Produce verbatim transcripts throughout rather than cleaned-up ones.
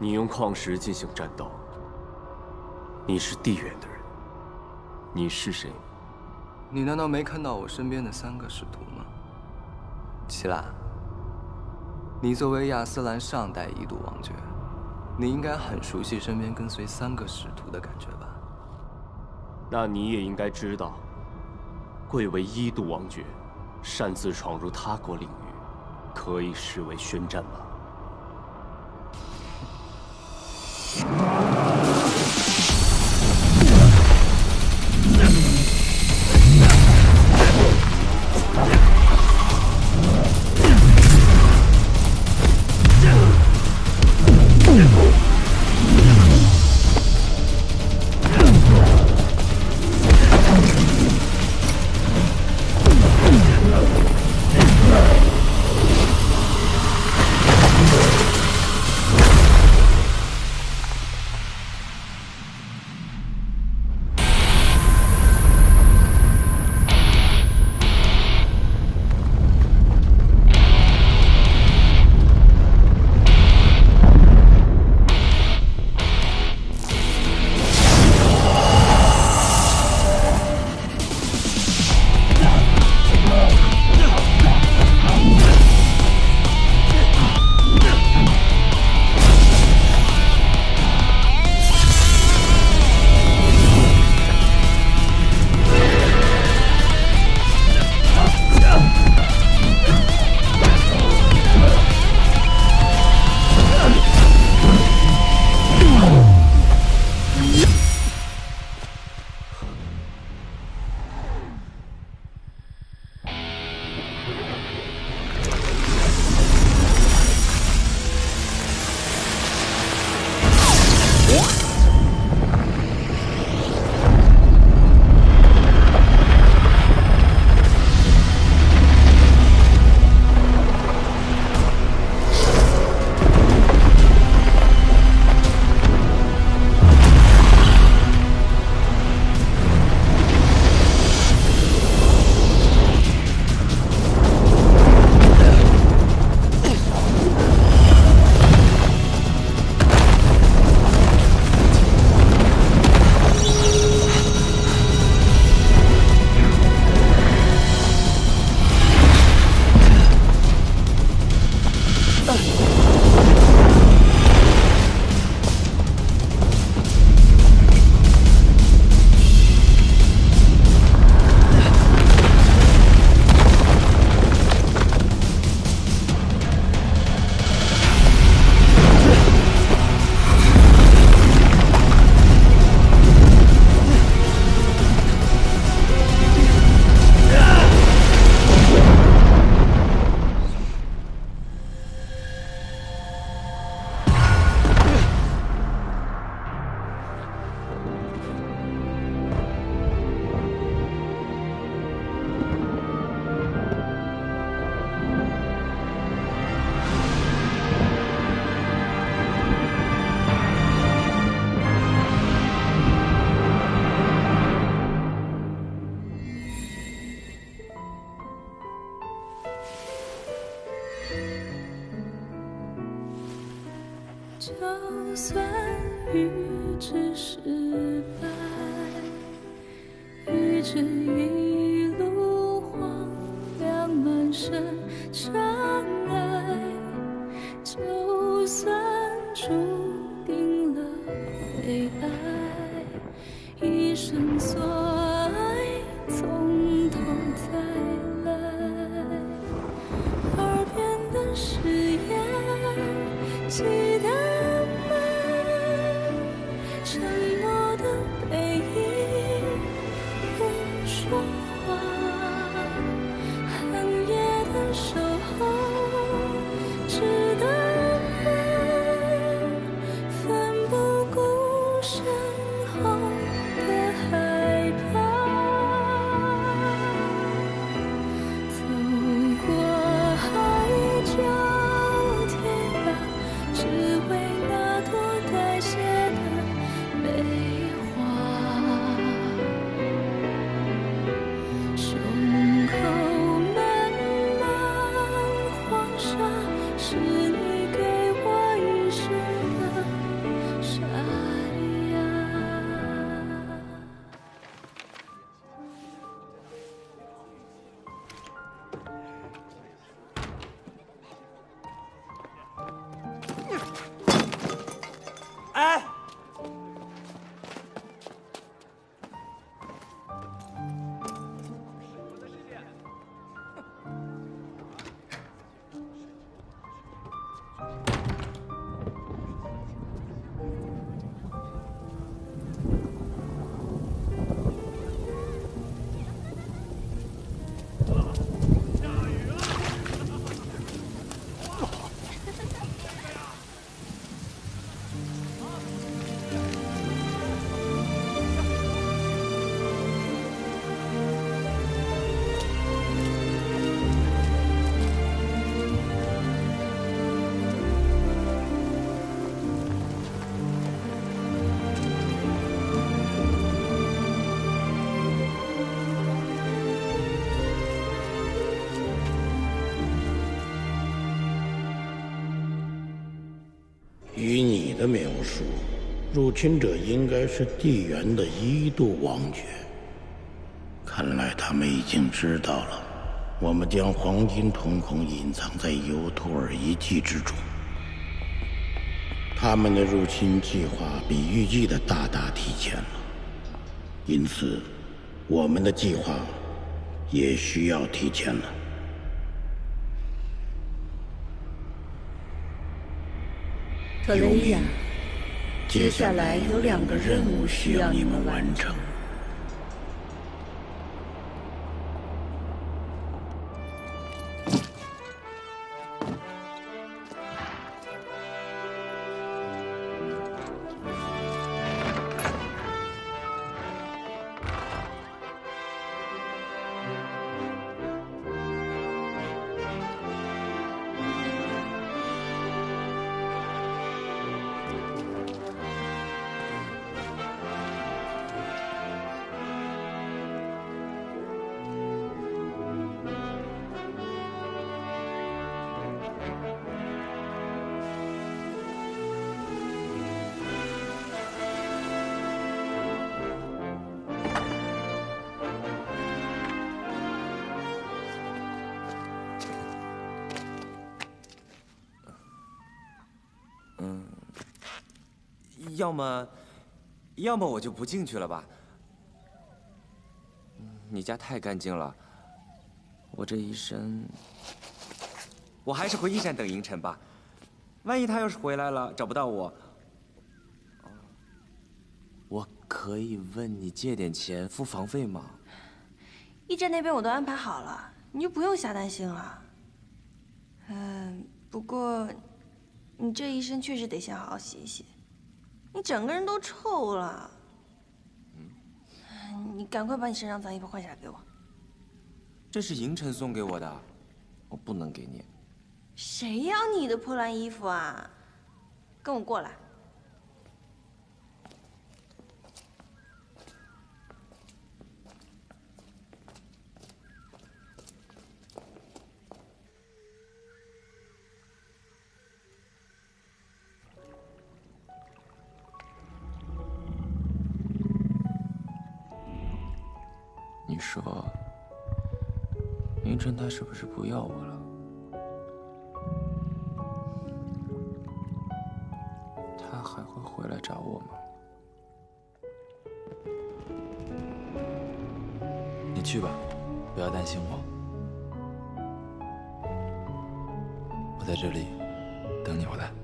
你用矿石进行战斗，你是地缘的人，你是谁？ 你难道没看到我身边的三个使徒吗？齐拉，你作为亚斯兰上代一度王爵，你应该很熟悉身边跟随三个使徒的感觉吧？ 那你也应该知道，贵为一度王爵，擅自闯入他国领域，可以视为宣战吗？ 就算预知失败，预知一路荒凉满身尘埃，就算注定了悲哀，一生所爱从头再来，耳边的誓言记得吗？沉默的背影不说话，寒夜的守候值得吗？奋不顾身后的害哎！ 依你的描述，入侵者应该是地缘的一度王爵。看来他们已经知道了，我们将黄金瞳孔隐藏在尤托尔遗迹之中。他们的入侵计划比预计的大大提前了，因此，我们的计划也需要提前了。 特雷亚， 接下来有两个任务需要你们完成。 要么，要么我就不进去了吧。你家太干净了，我这一身，我还是回驿站等迎晨吧。万一他要是回来了找不到我，我可以问你借点钱付房费吗？ 驿站那边我都安排好了，你就不用瞎担心了。嗯，不过你这一身确实得先好好洗一洗。 你整个人都臭了，嗯，你赶快把你身上脏衣服换下来给我。 这是迎晨送给我的，我不能给你。 谁要你的破烂衣服啊？跟我过来。 你说，迎晨他是不是不要我了？他还会回来找我吗？ 你去吧，不要担心我，我在这里等你回来。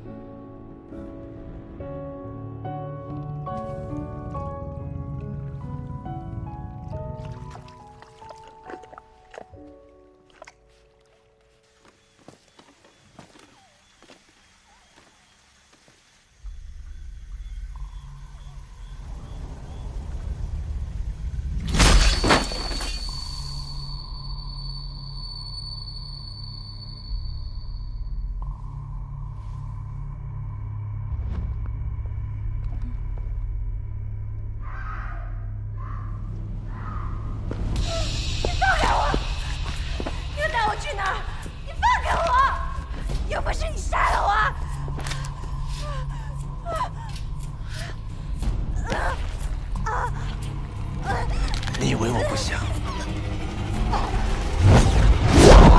你以为我不想？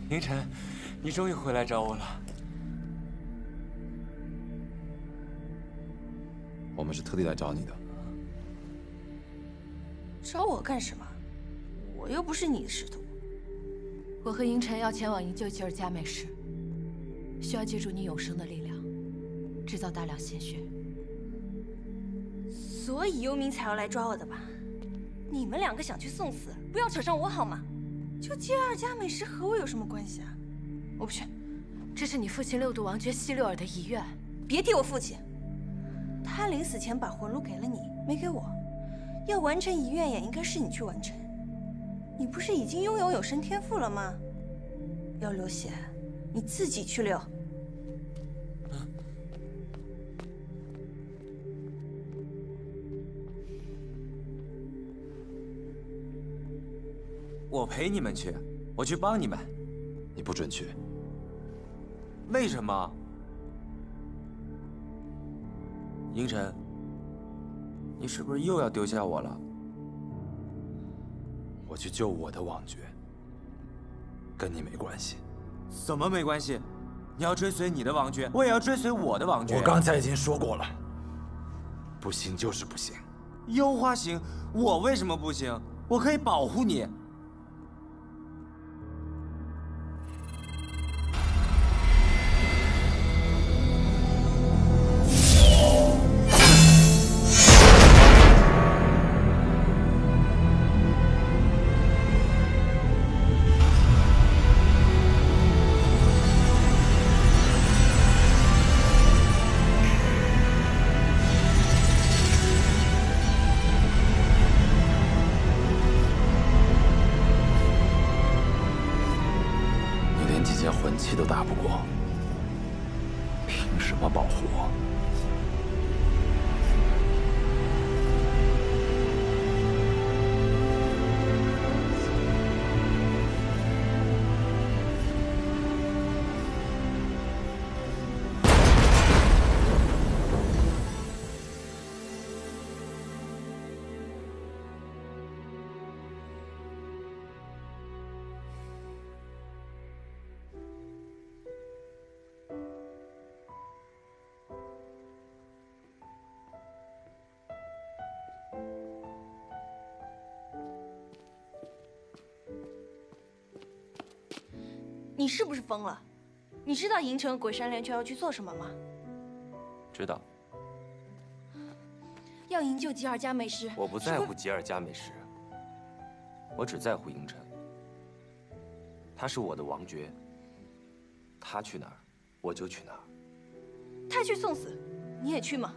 凌晨，你终于回来找我了。 我们是特地来找你的。 找我干什么？我又不是你的师徒。 我和银尘要前往营救吉尔加美什，需要借助你永生的力量，制造大量鲜血。 所以幽冥才要来抓我的吧？你们两个想去送死，不要扯上我好吗？救吉尔加美什和我有什么关系啊？我不去。 这是你父亲六度王爵希六尔的遗愿。 别提我父亲，他临死前把魂炉给了你，没给我。要完成遗愿也应该是你去完成。你不是已经拥有永生天赋了吗？要流血，你自己去流。 我陪你们去，我去帮你们。 你不准去。 为什么？银尘，你是不是又要丢下我了？ 我去救我的王爵，跟你没关系。 怎么没关系？你要追随你的王爵，我也要追随我的王爵。 我刚才已经说过了，不行就是不行。 幽花行，我为什么不行？我可以保护你。 魂器都打不过，凭什么保护我？ 你是不是疯了？你知道银尘和鬼山连雀要去做什么吗？ 知道。 要营救吉尔加美什。 我不在乎吉尔加美什，我只在乎银尘。他是我的王爵，他去哪儿，我就去哪儿。 他去送死，你也去吗？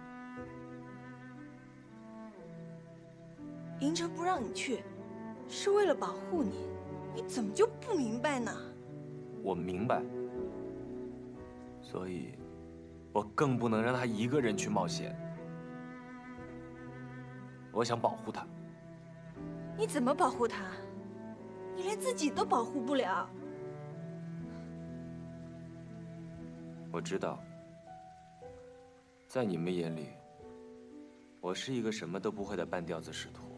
银尘不让你去，是为了保护你，你怎么就不明白呢？ 我明白，所以，我更不能让他一个人去冒险。我想保护他。 你怎么保护他？你连自己都保护不了。 我知道，在你们眼里，我是一个什么都不会的半吊子使徒。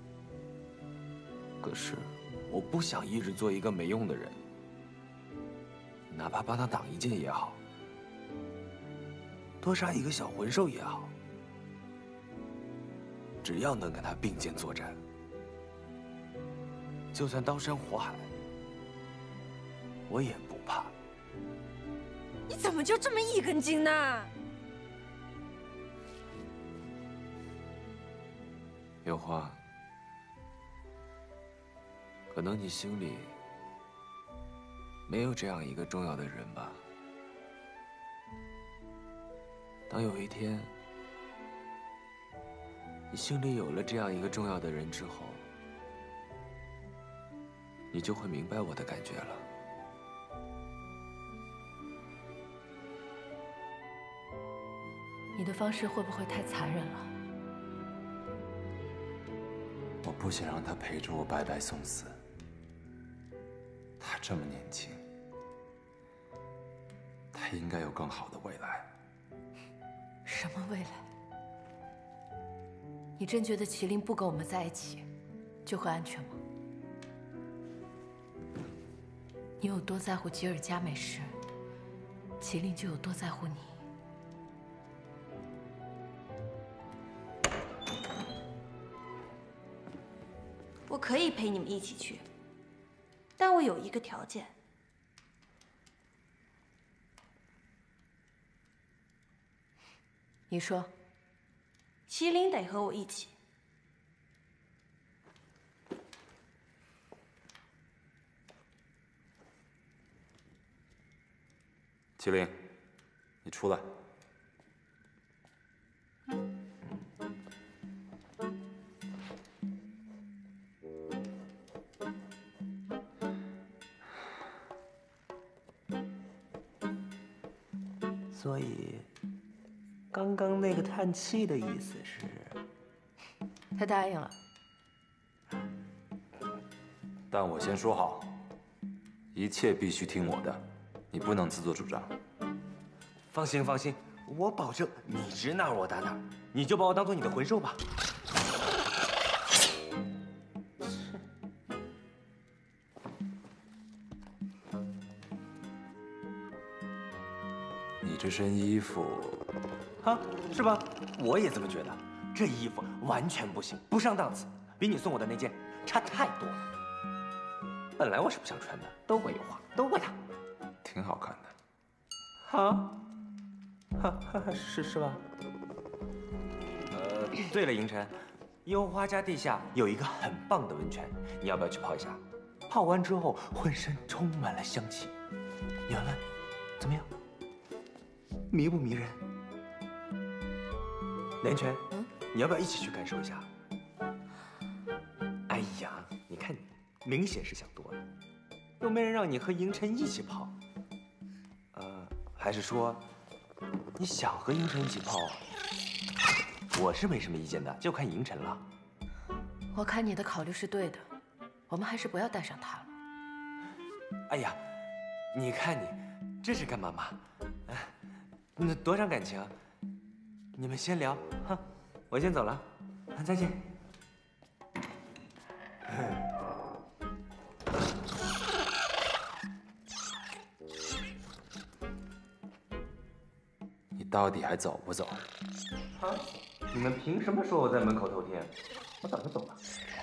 可是，我不想一直做一个没用的人。哪怕帮他挡一剑也好，多杀一个小魂兽也好，只要能跟他并肩作战，就算刀山火海，我也不怕。 你怎么就这么一根筋呢？ 幽花，可能你心里没有这样一个重要的人吧。当有一天，你心里有了这样一个重要的人之后，你就会明白我的感觉了。 你的方式会不会太残忍了？ 我不想让他陪着我白白送死。他这么年轻，他应该有更好的未来。 什么未来？你真觉得麒麟不跟我们在一起，就会安全吗？ 你有多在乎吉尔加美什，麒麟就有多在乎你。 我可以陪你们一起去，但我有一个条件。 你说。 麒麟得和我一起。 麒麟，你出来。 所以，刚刚那个叹气的意思是？ 他答应了。 但我先说好，一切必须听我的，你不能自作主张。 放心放心，我保证你指哪儿我打哪儿，你就把我当做你的魂兽吧。 你这身衣服， 啊，是吧？我也这么觉得。这衣服完全不行，不上档次，比你送我的那件差太多了。本来我是不想穿的，都怪有花，都怪他。 挺好看的。 啊？哈哈，是是吧？呃，对了，银尘，幽花家地下有一个很棒的温泉，你要不要去泡一下？泡完之后，浑身充满了香气。你闻闻，怎么样？迷不迷人？连泉，嗯，你要不要一起去感受一下？哎呀，你看你，明显是想多了，又没人让你和银尘一起泡。呃，还是说，你想和银尘一起泡？我是没什么意见的，就看银尘了。 我看你的考虑是对的，我们还是不要带上他了。 哎呀，你看你，这是干嘛嘛？哎，那多伤感情。你们先聊哈，我先走了，再见。 你到底还走不走？ 啊！你们凭什么说我在门口偷听？我早就走了。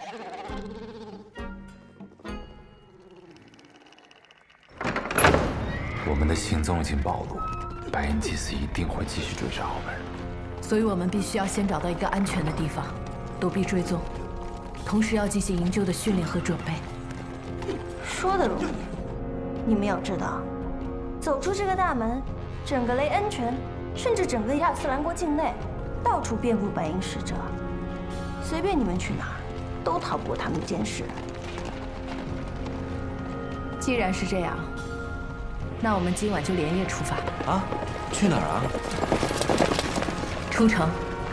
我们的行踪已经暴露，白银祭司一定会继续追查我们。 所以我们必须要先找到一个安全的地方，躲避追踪，同时要进行营救的训练和准备。 说的容易，你们要知道，走出这个大门，整个雷恩泉，甚至整个亚斯兰国境内，到处遍布白银使者，随便你们去哪儿，都逃不过他们的监视。 既然是这样，那我们今晚就连夜出发。 啊？去哪儿啊？ 出城。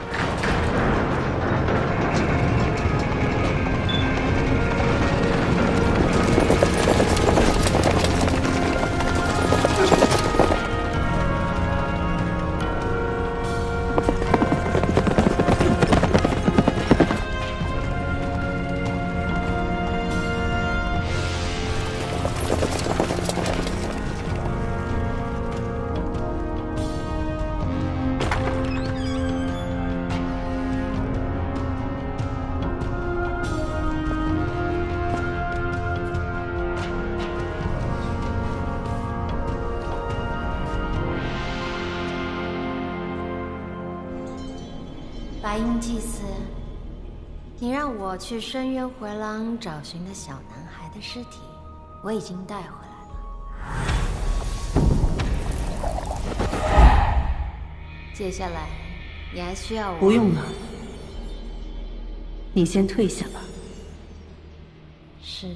白银祭司，你让我去深渊回廊找寻的小男孩的尸体，我已经带回来了。接下来，你还需要我？ 不用了，你先退下吧。 是。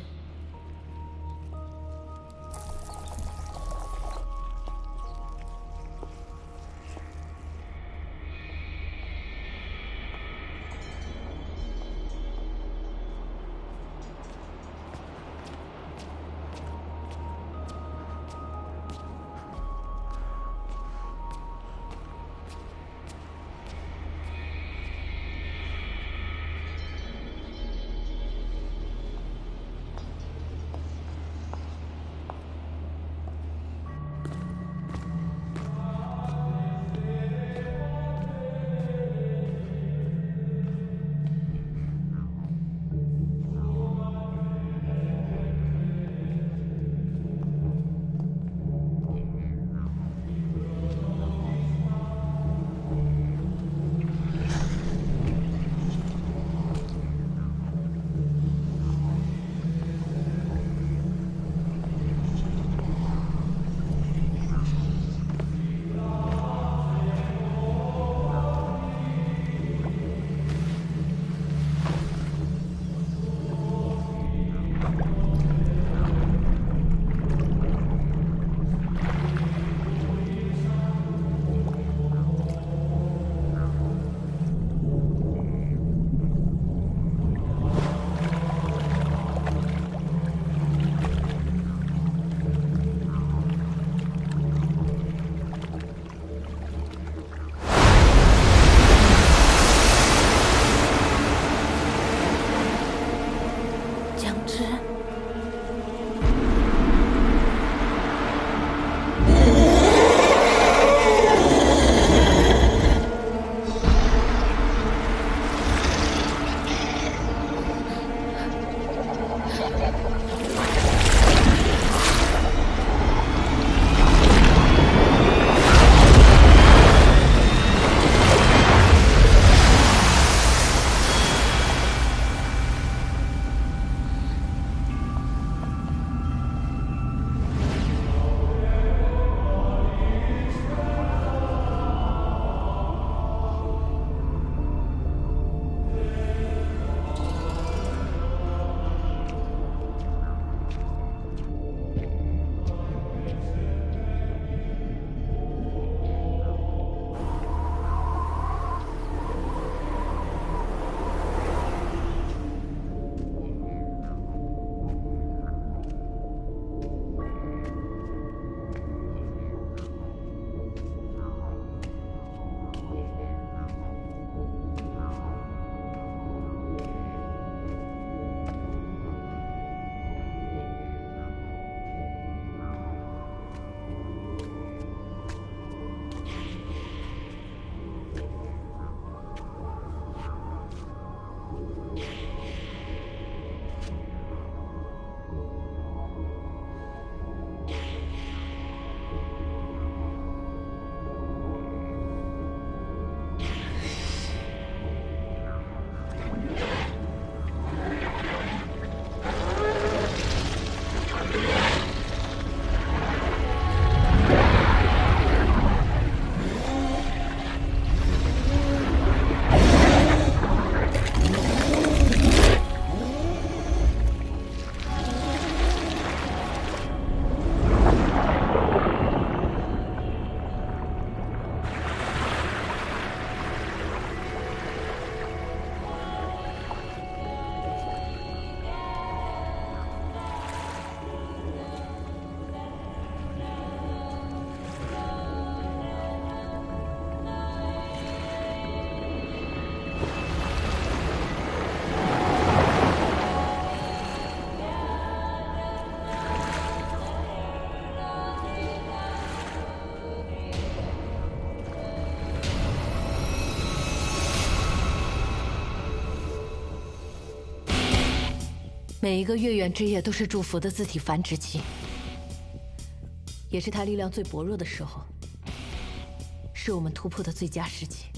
每一个月圆之夜都是祝福的自体繁殖期，也是他力量最薄弱的时候，是我们突破的最佳时机。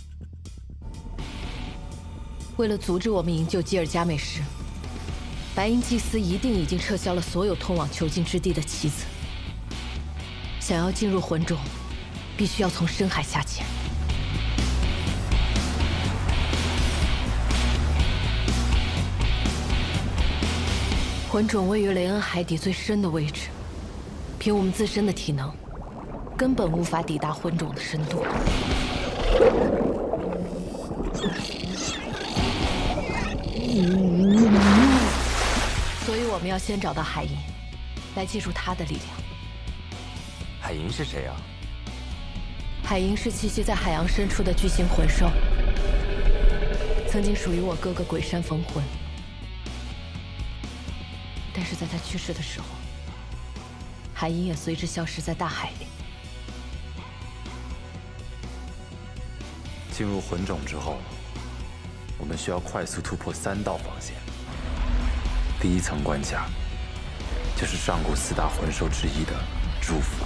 为了阻止我们营救基尔加美什，白银祭司一定已经撤销了所有通往囚禁之地的棋子。想要进入魂种，必须要从深海下潜。 魂种位于雷恩海底最深的位置，凭我们自身的体能，根本无法抵达魂种的深度。所以我们要先找到海银，来借助他的力量。 海银是谁啊？ 海银是栖息在海洋深处的巨型魂兽，曾经属于我哥哥鬼山逢魂。 但是在他去世的时候，海银也随之消失在大海里。 进入魂种之后，我们需要快速突破三道防线。第一层关卡就是上古四大魂兽之一的祝福。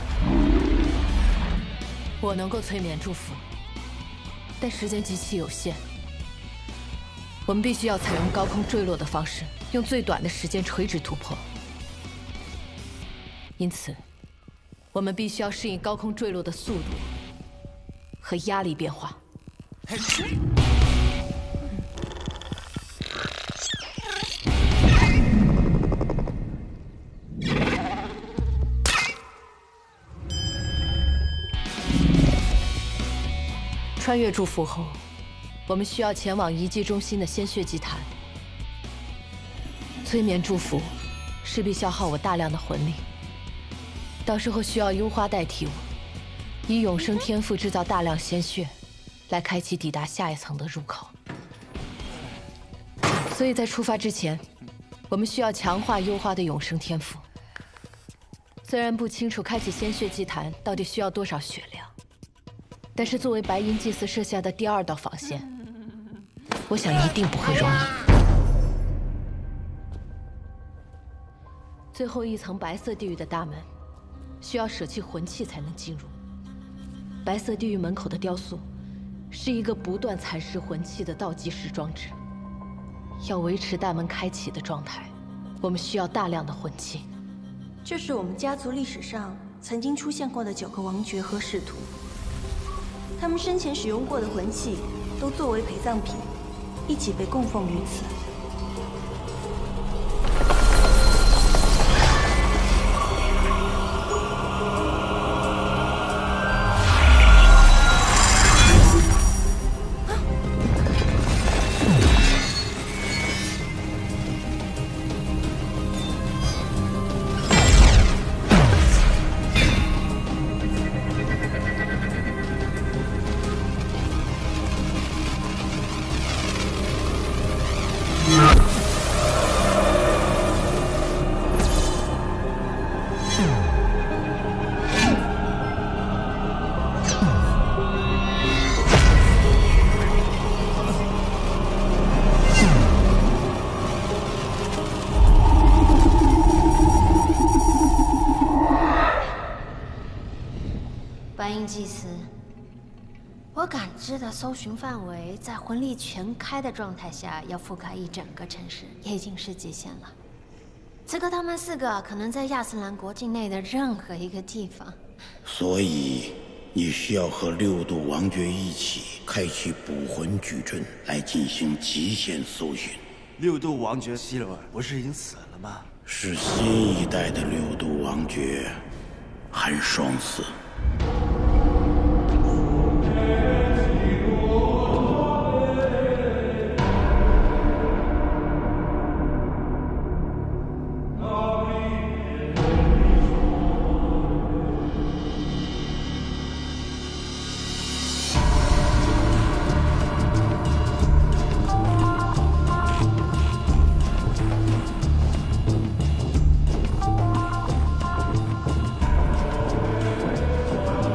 我能够催眠祝福，但时间极其有限。我们必须要采用高空坠落的方式。 用最短的时间垂直突破，因此，我们必须要适应高空坠落的速度和压力变化。穿越祝福后，我们需要前往遗迹中心的鲜血祭坛。 催眠祝福势必消耗我大量的魂力，到时候需要幽花代替我，以永生天赋制造大量鲜血，来开启抵达下一层的入口。所以在出发之前，我们需要强化幽花的永生天赋。虽然不清楚开启鲜血祭坛到底需要多少血量，但是作为白银祭司设下的第二道防线，我想一定不会容易。 最后一层白色地狱的大门，需要舍弃魂器才能进入。白色地狱门口的雕塑，是一个不断蚕食魂器的倒计时装置。要维持大门开启的状态，我们需要大量的魂器。 这是我们家族历史上曾经出现过的九个王爵和使徒，他们生前使用过的魂器，都作为陪葬品，一起被供奉于此。 白银祭司，我感知的搜寻范围在魂力全开的状态下，要覆盖一整个城市，也已经是极限了。此刻他们四个可能在亚斯兰国境内的任何一个地方。 所以，你需要和六度王爵一起开启捕魂矩阵，来进行极限搜寻。 六度王爵希罗尔不是已经死了吗？ 是新一代的六度王爵，寒霜死。 啊！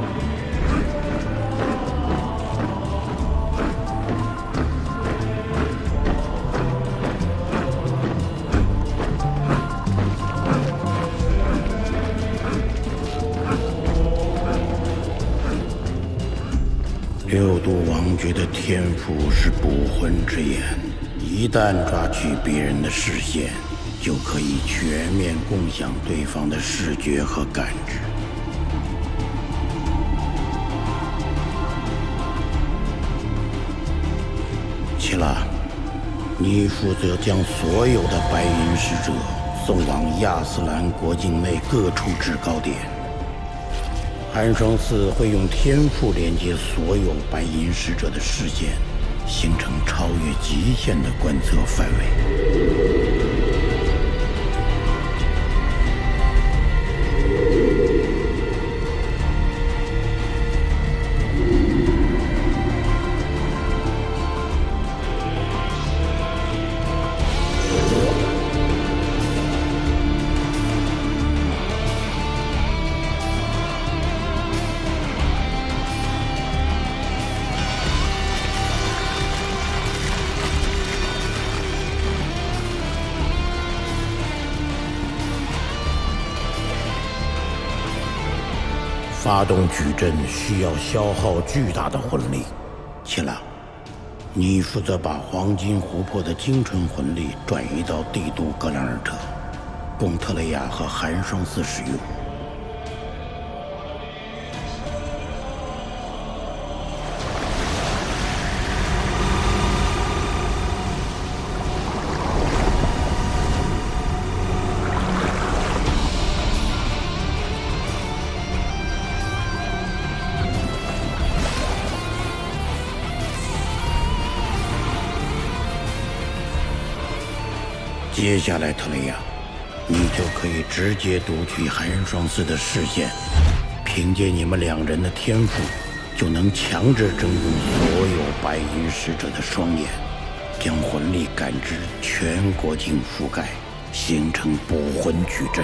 六度王爵的天赋是捕魂之眼，一旦抓取别人的视线，就可以全面共享对方的视觉和感知。齐拉，你负责将所有的白银使者送往亚斯兰国境内各处制高点。寒霜寺会用天赋连接所有白银使者的视线，形成超越极限的观测范围。发动矩阵需要消耗巨大的魂力，齐拉，你负责把黄金湖泊的精纯魂力转移到帝都格兰尔特，供特雷亚和寒霜寺使用。接下来，特雷亚，你就可以直接读取寒霜寺的视线，凭借你们两人的天赋，就能强制征用所有白银使者的双眼，将魂力感知全国境覆盖，形成捕魂矩阵。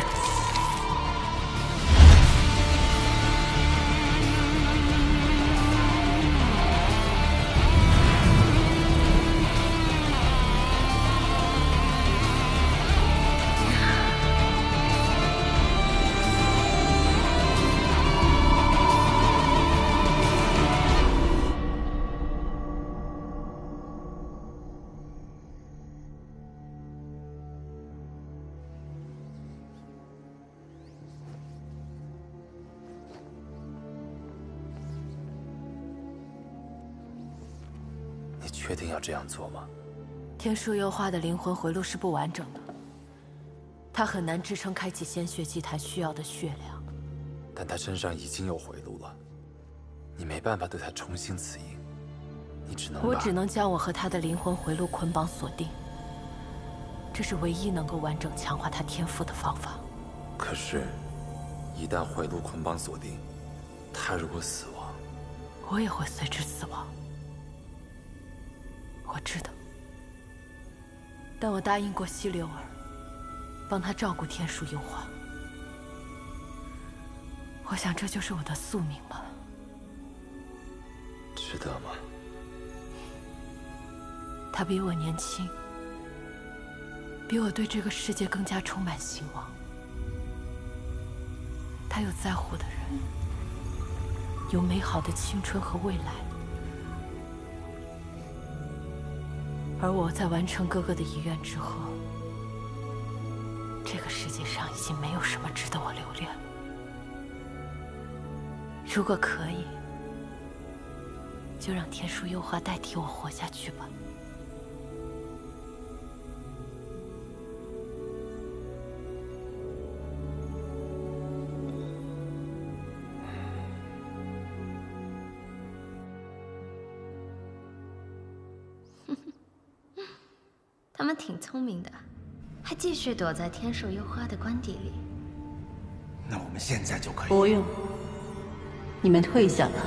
确定要这样做吗？ 天树幽花的灵魂回路是不完整的，它很难支撑开启鲜血祭坛需要的血量。 但他身上已经有回路了，你没办法对他重新刺印，你只能…… 我只能将我和他的灵魂回路捆绑锁定，这是唯一能够完整强化他天赋的方法。 可是，一旦回路捆绑锁定，他如果死亡， 我也会随之死亡。我知道，但我答应过希留尔，帮他照顾天树幽花。我想这就是我的宿命吧。 值得吗？ 他比我年轻，比我对这个世界更加充满希望。他有在乎的人，有美好的青春和未来。而我在完成哥哥的遗愿之后，这个世界上已经没有什么值得我留恋了。如果可以，就让天树幽花代替我活下去吧。 他们挺聪明的，还继续躲在天树幽花的官邸里。 那我们现在就可以。 不用，你们退下吧。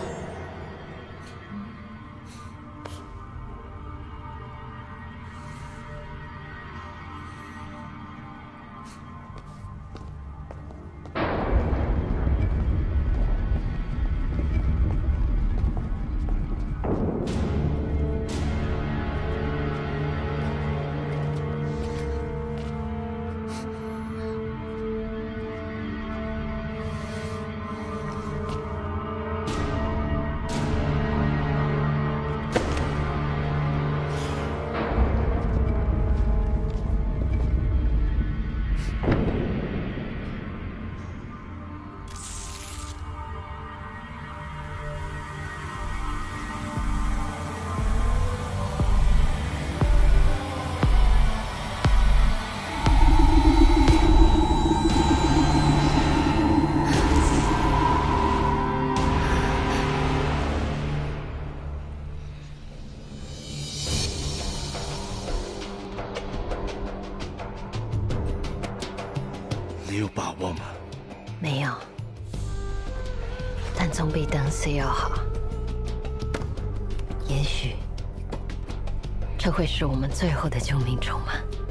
总比等死要好。也许，这会是我们最后的救命筹码。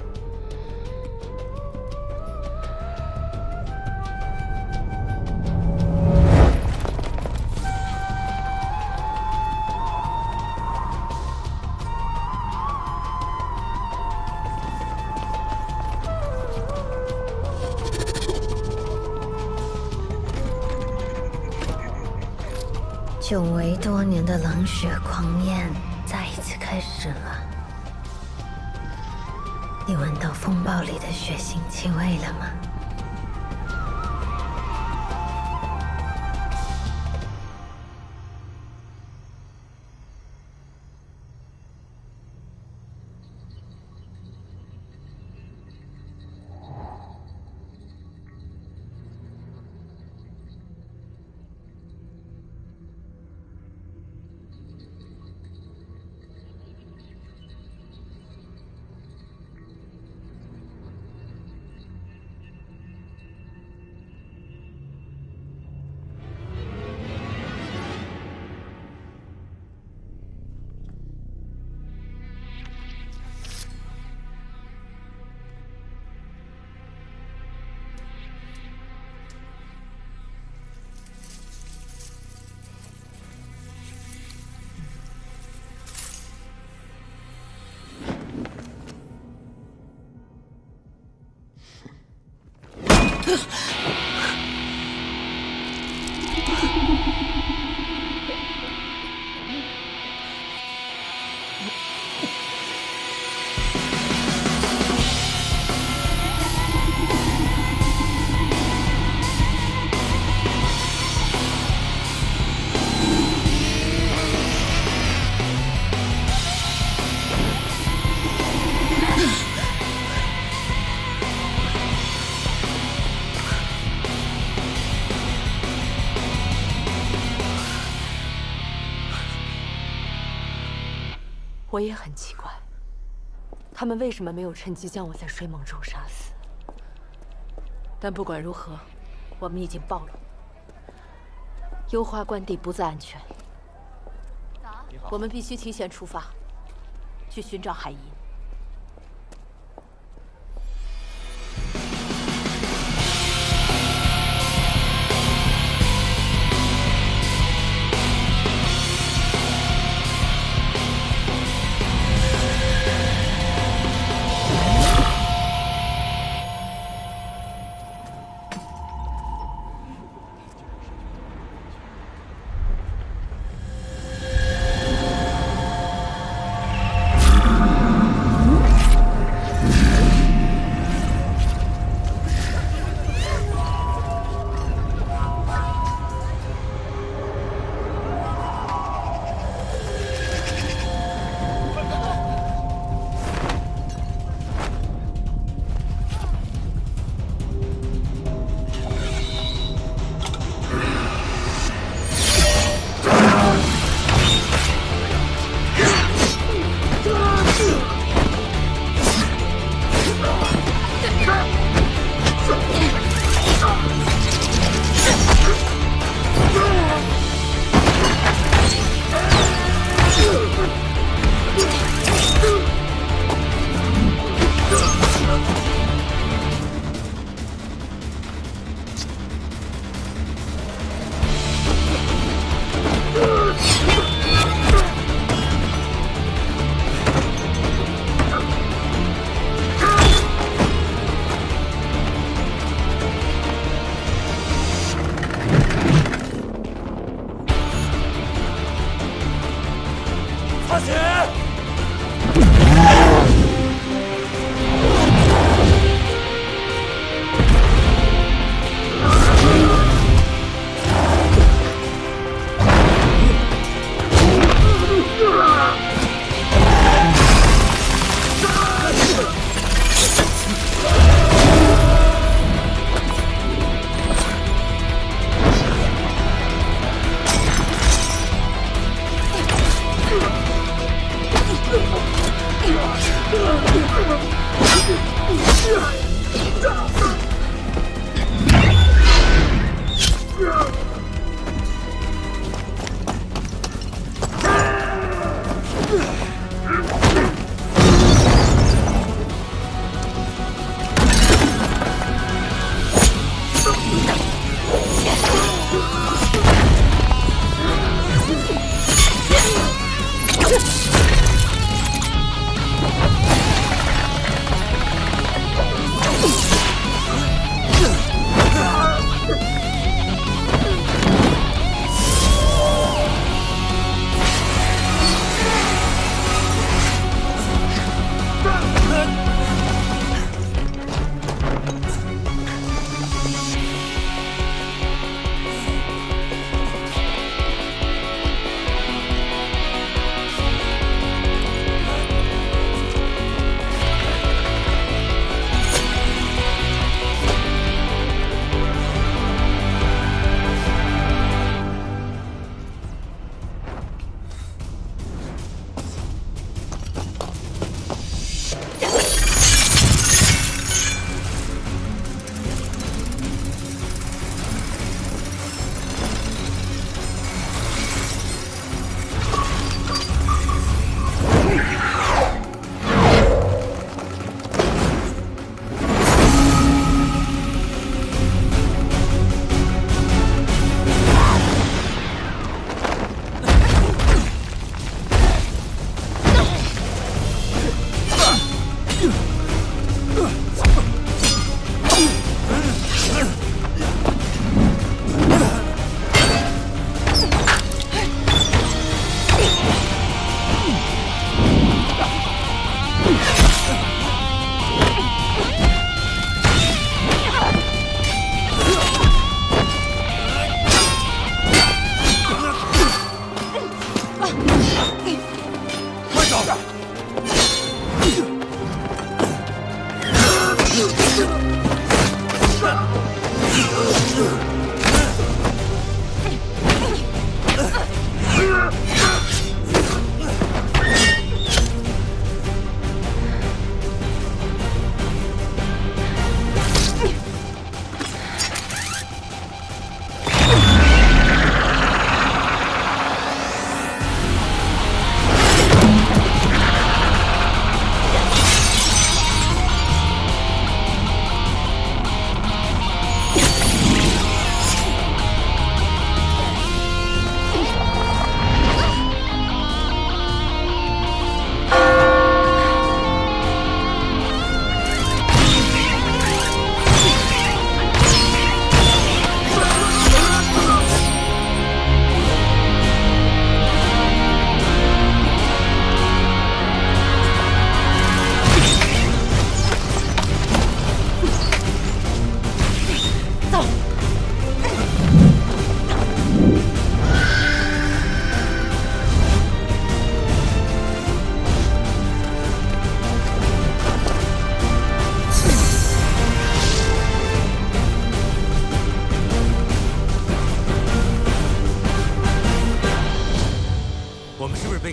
久违多年的冷血狂焰再一次开始了。你闻到风暴里的血腥气味了吗？ 我也很奇怪，他们为什么没有趁机将我在睡梦中杀死？但不管如何，我们已经暴露，幽花关地不再安全。我们必须提前出发，去寻找海银。 啊！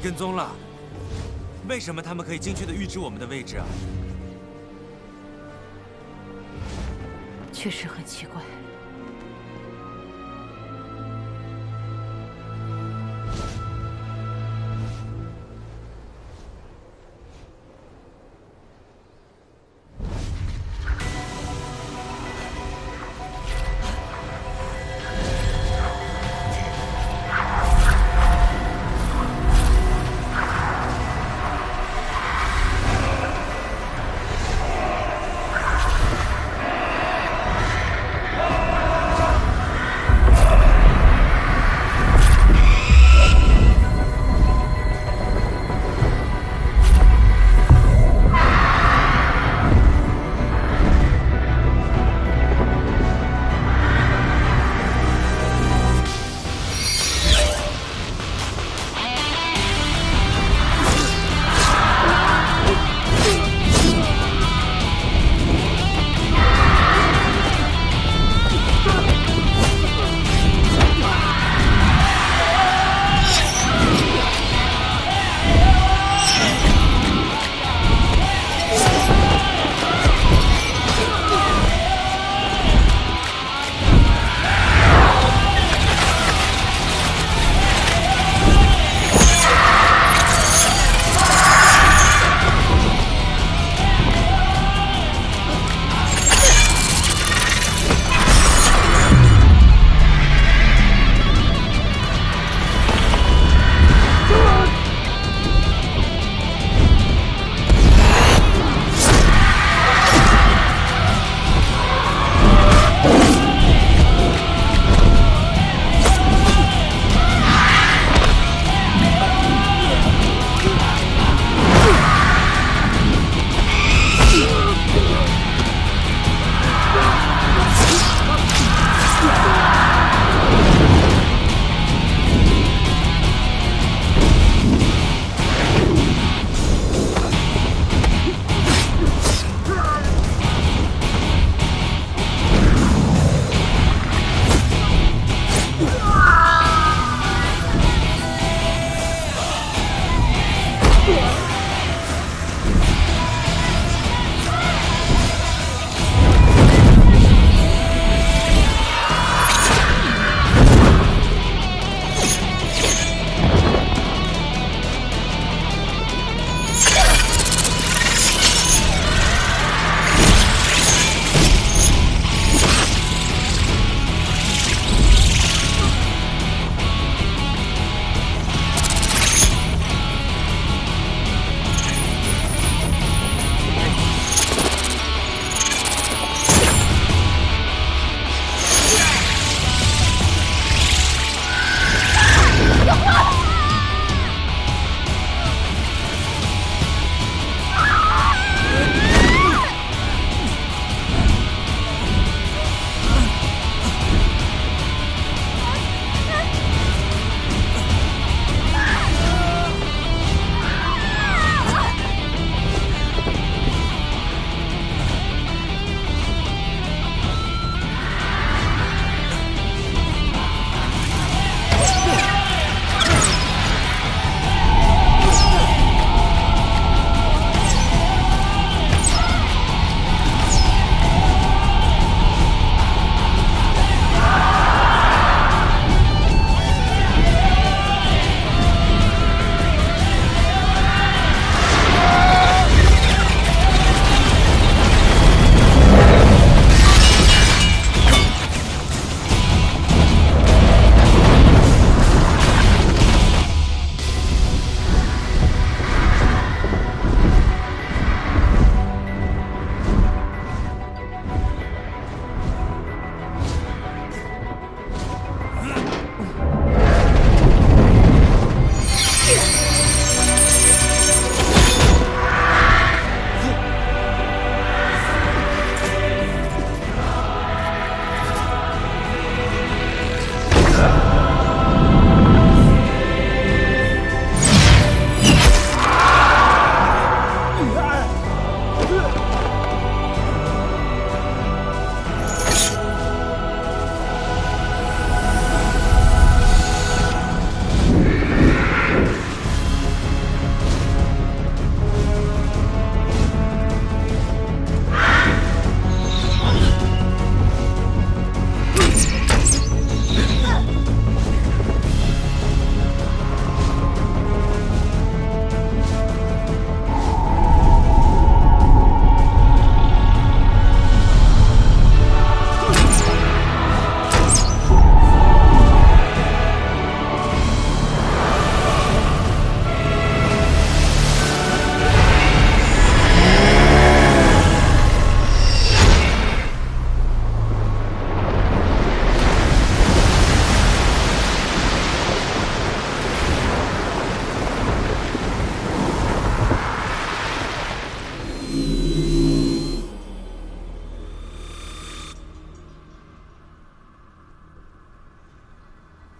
跟踪了。为什么他们可以精确的预知我们的位置啊？ 确实很奇怪。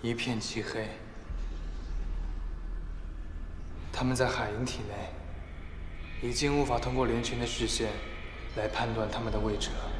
一片漆黑。他们在海鹰体内，已经无法通过连群的视线来判断他们的位置了。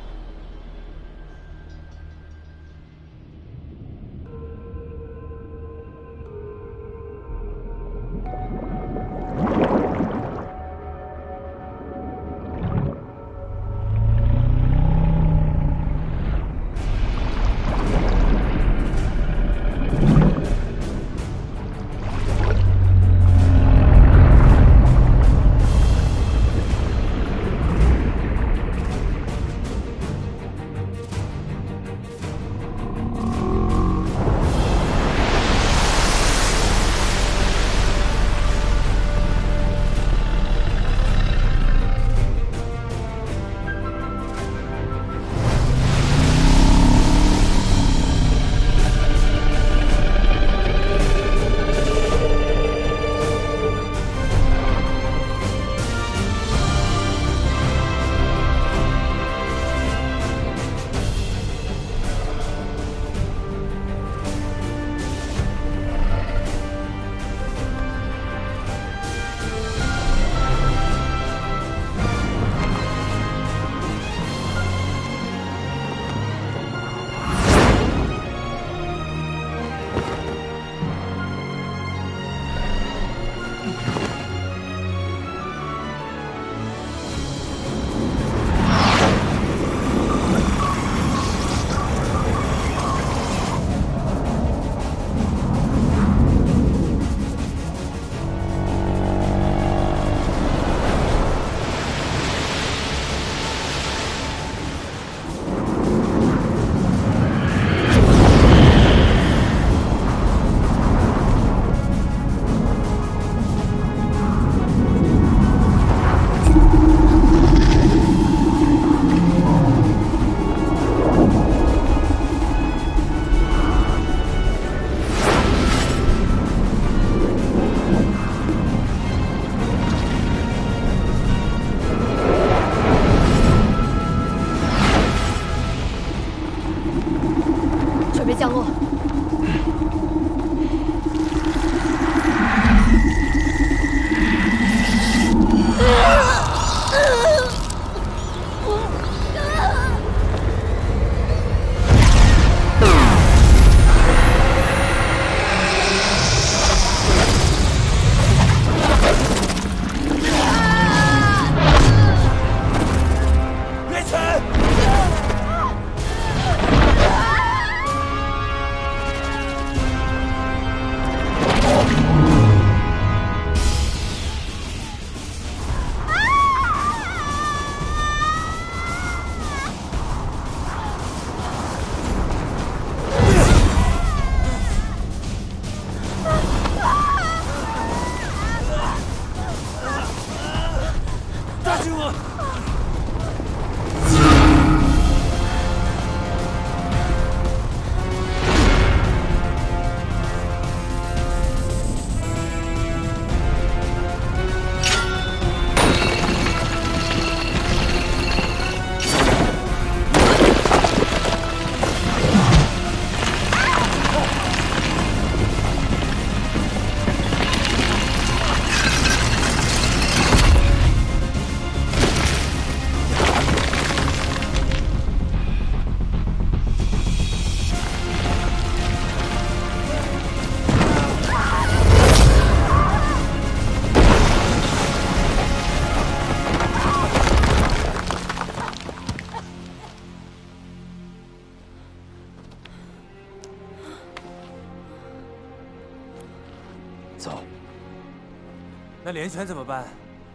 那连泉怎么办？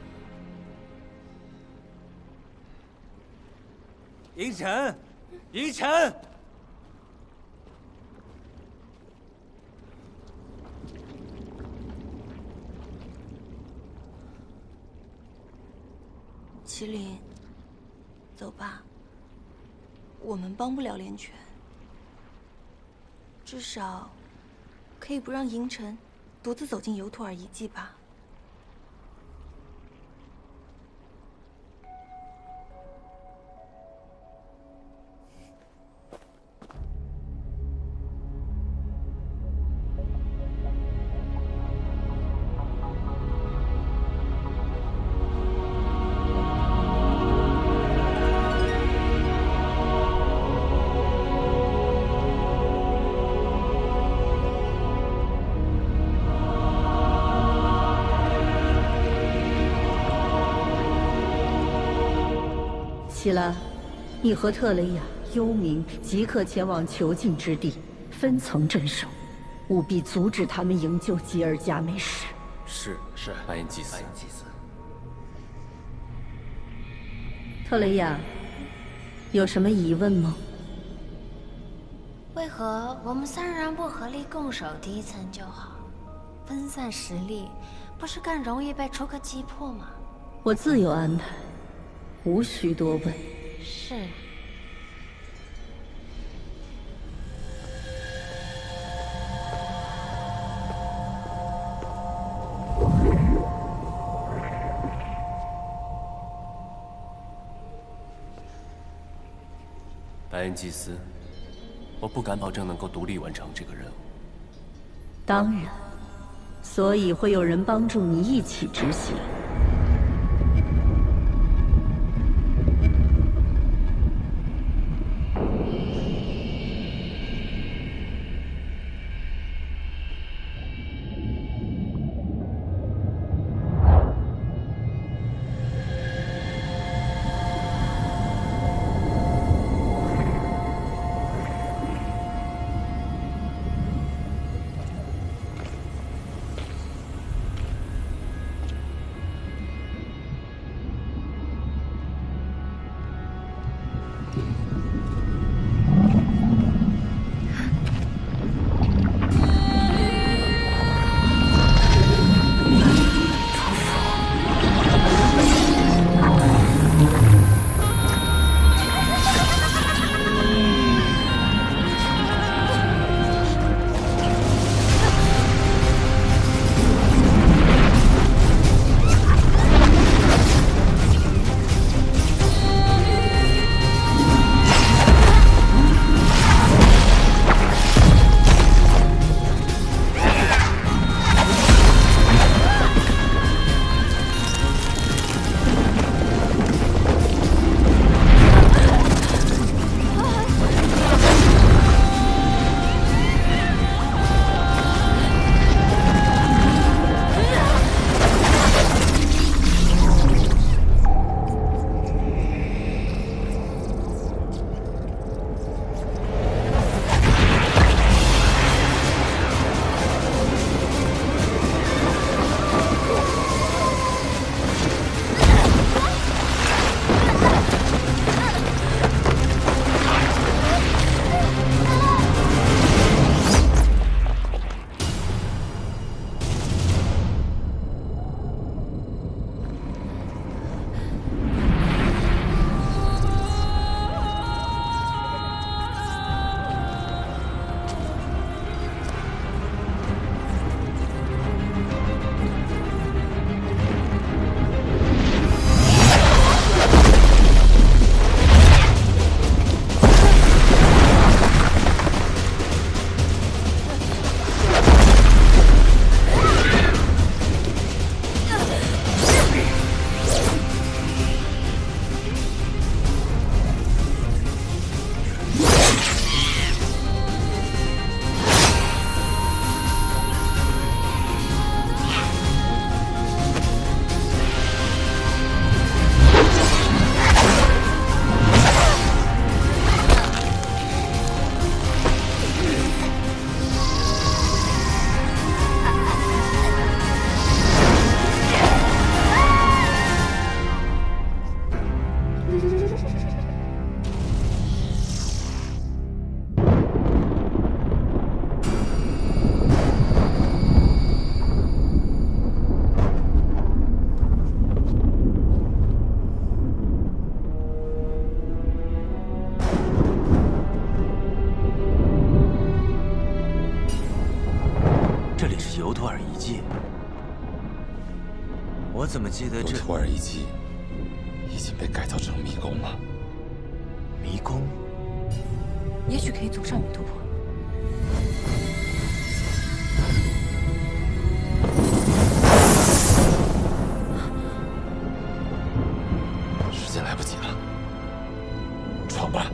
银尘，银尘， 麒麟，走吧。我们帮不了连泉，至少可以不让银尘独自走进尤图尔遗迹吧。 希拉，你和特雷雅、幽冥即刻前往囚禁之地，分层镇守，务必阻止他们营救吉尔加美什。 是是，白银祭司。 特雷雅，有什么疑问吗？ 为何我们三人不合力共守第一层就好？分散实力，不是更容易被楚可击破吗？ 我自有安排，无需多问。 是。 白银祭司，我不敢保证能够独立完成这个任务。 当然，所以会有人帮助你一起执行。 我怎么记得这尤图尔遗迹已经被改造成迷宫了？ 迷宫？ 也许可以走上女突破。 时间来不及了，闯吧！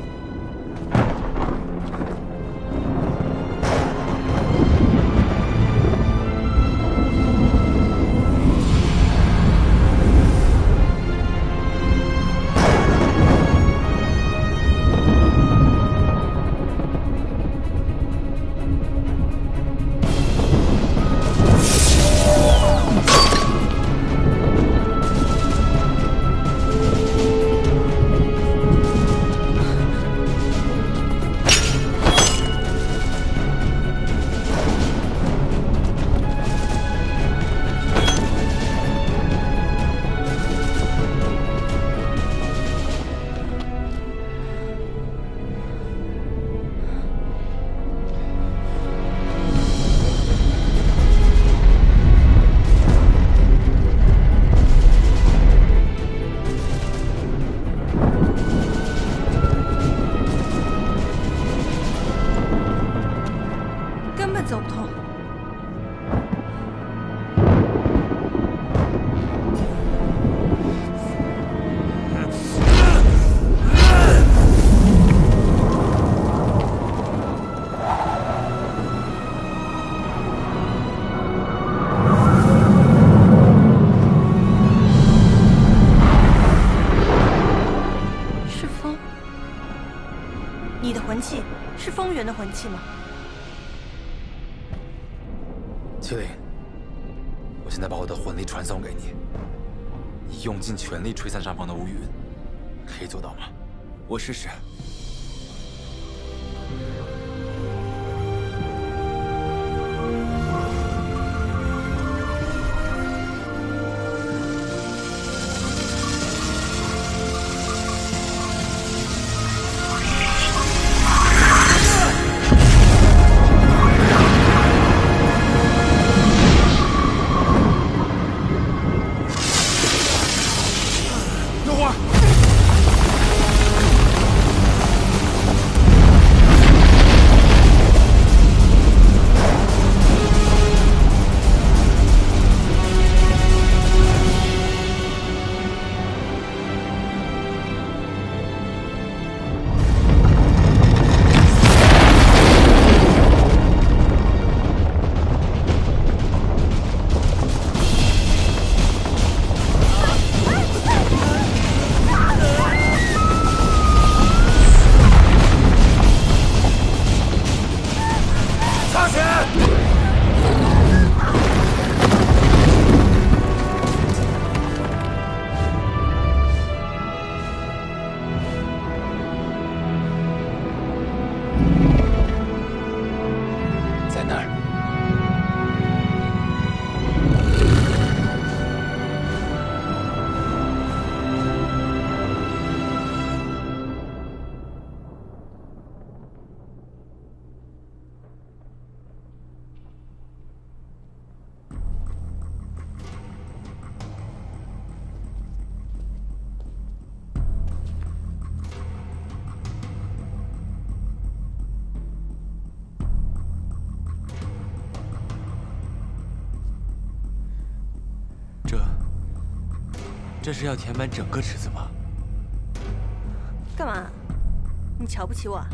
根本走不通。是风，你的魂器是风源的魂器吗？ 麒麟，我现在把我的魂力传送给你，你用尽全力吹散上方的乌云，可以做到吗？ 我试试。 这是要填满整个池子吗？ 干嘛？你瞧不起我啊？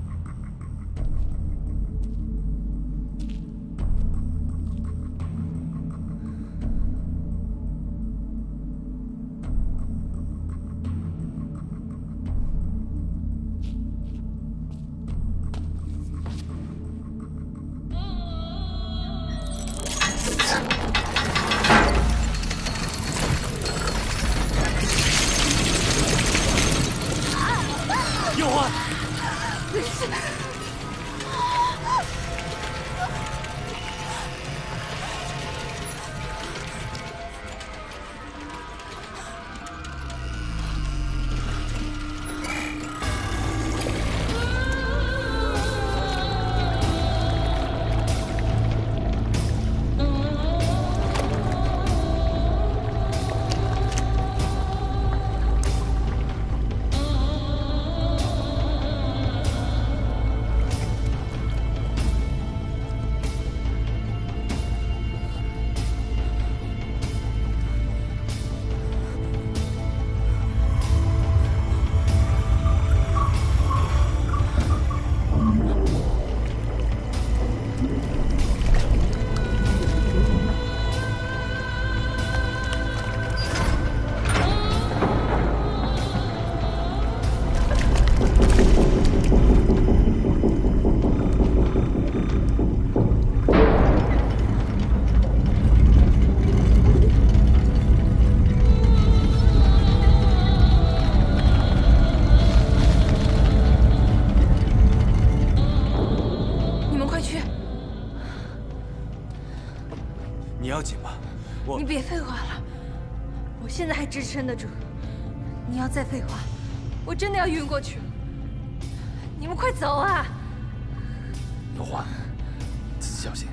你别废话了，我现在还支撑得住。你要再废话，我真的要晕过去了。你们快走啊！ 有话，自己小心。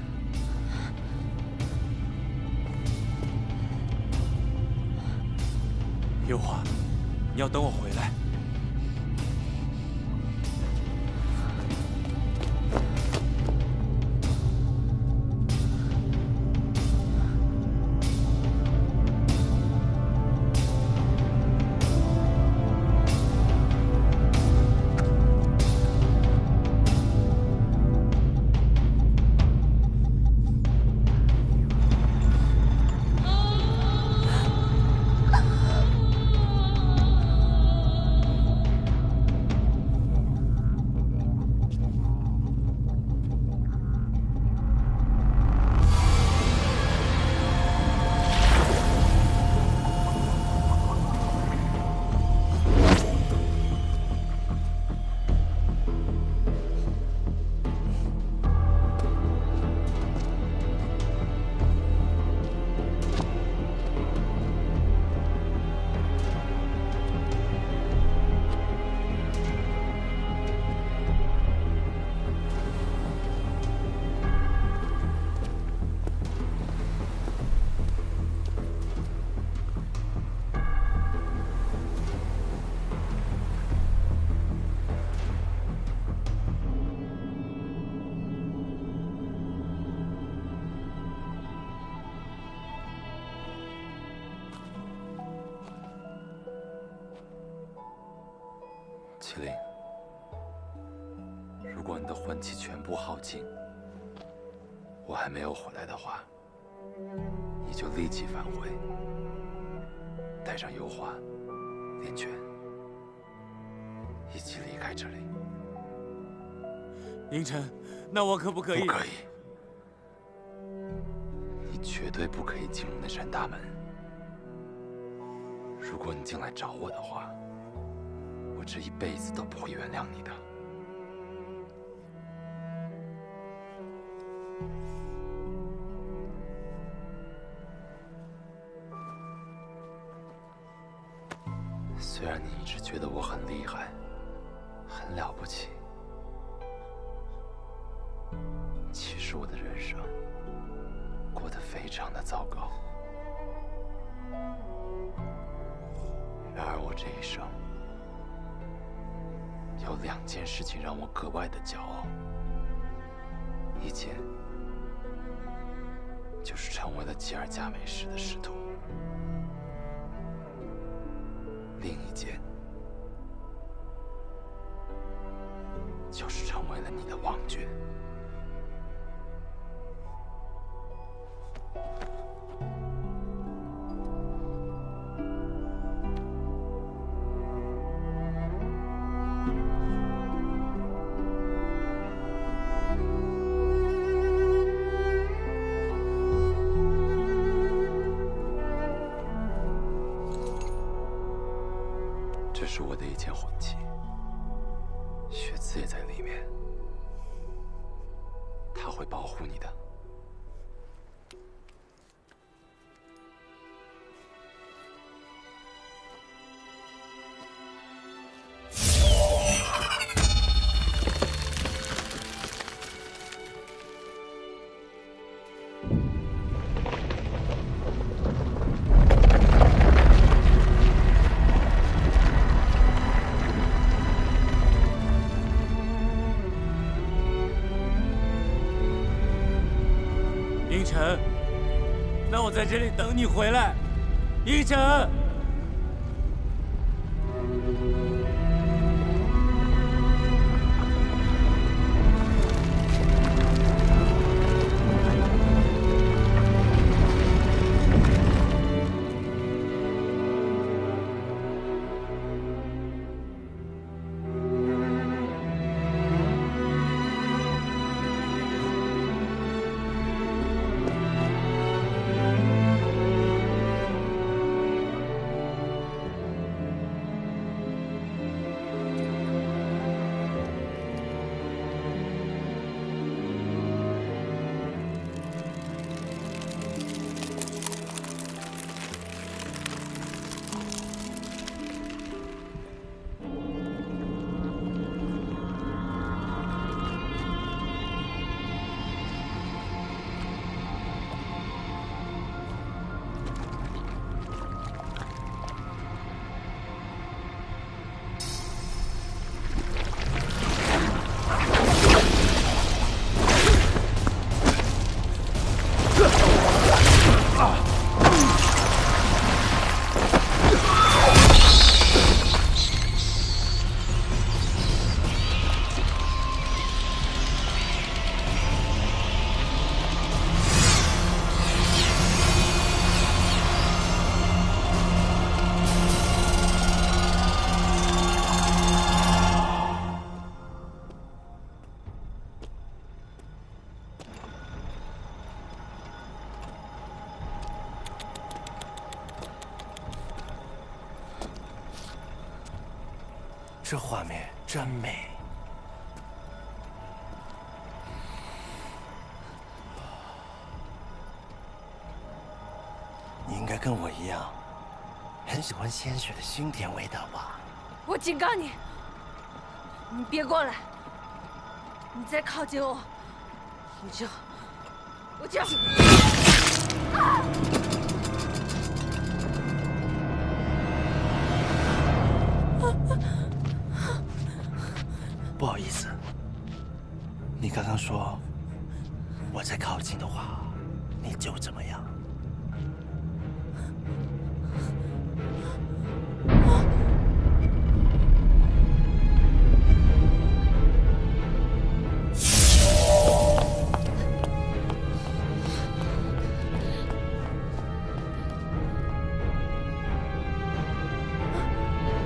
有话，你要等我回来。 麒麟，如果你的魂气全部耗尽，我还没有回来的话，你就立即返回，带上幽花、连泉，一起离开这里。 凌晨，那我可不可以？ 不可以，你绝对不可以进入那扇大门。如果你进来找我的话，我这一辈子都不会原谅你的。虽然你一直觉得我很厉害，很了不起，其实我的人生过得非常的糟糕。然而我这一生有两件事情让我格外的骄傲，一件就是成为了吉尔伽美什的使徒，另一件就是成为了你的王爵。这是我的一件魂器，血字也在里面，它会保护你的。 凌晨，那我在这里等你回来。凌晨。 这画面真美。你应该跟我一样，很喜欢鲜血的腥甜味道吧？ 我警告你，你别过来！你再靠近我，我就我就……啊！ 不好意思，你刚刚说我再靠近的话，你就怎么样？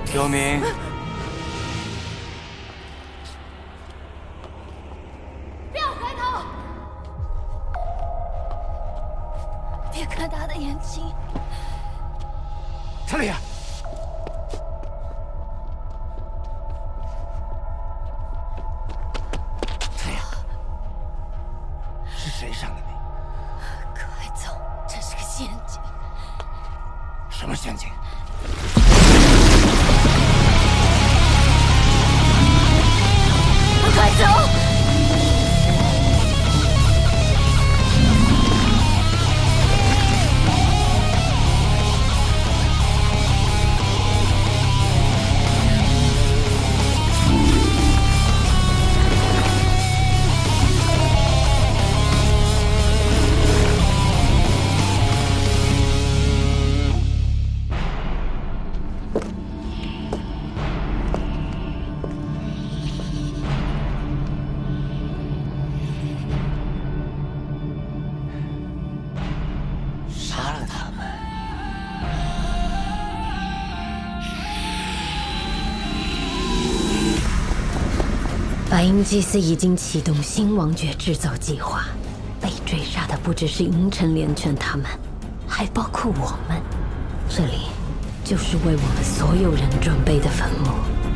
幽冥， 不要回头！别看他的眼睛。 特利亚，特利亚，是谁伤的你？ 快走，这是个陷阱。 什么陷阱？ 快走！白银祭司已经启动新王爵制造计划，被追杀的不只是银尘连拳他们，还包括我们。这里就是为我们所有人准备的坟墓。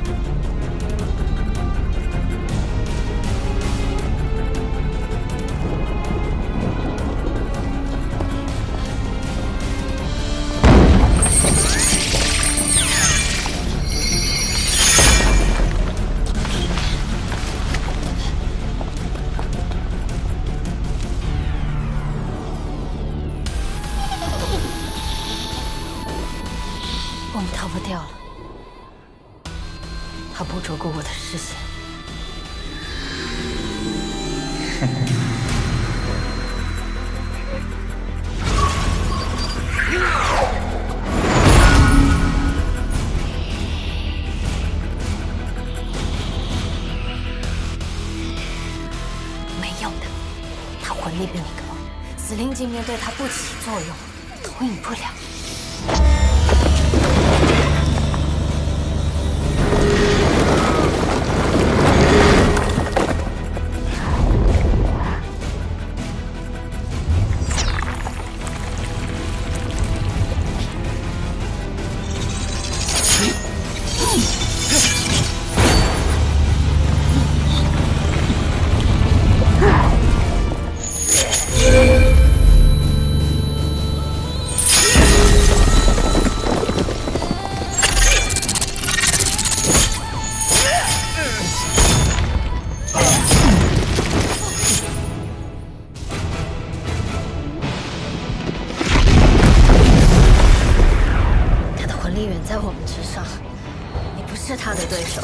我们逃不掉了，他捕捉过我的视线。没用的，他魂力比你高，死灵镜面对他不起作用，投影不了。 在我们之上，你不是他的对手。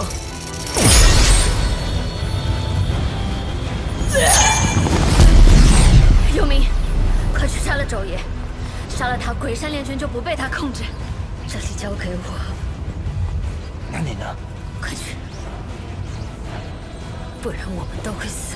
幽冥，快去杀了昼夜，杀了他，鬼山炼拳就不被他控制。这里交给我。 那你呢？ 快去，不然我们都会死。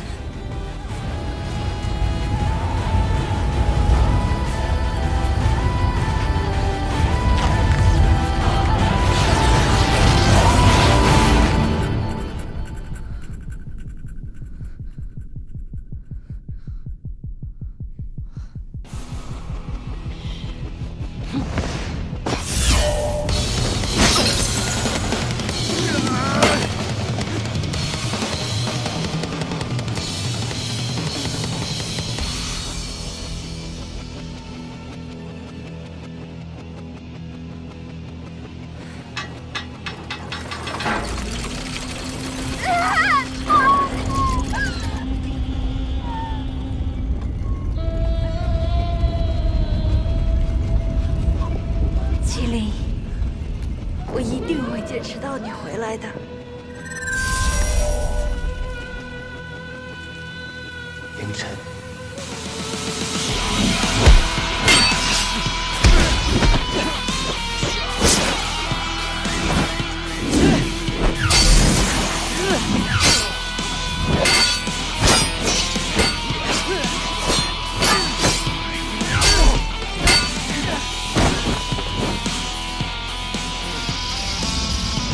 麒麟，我一定会坚持到你回来的。 凌晨。 我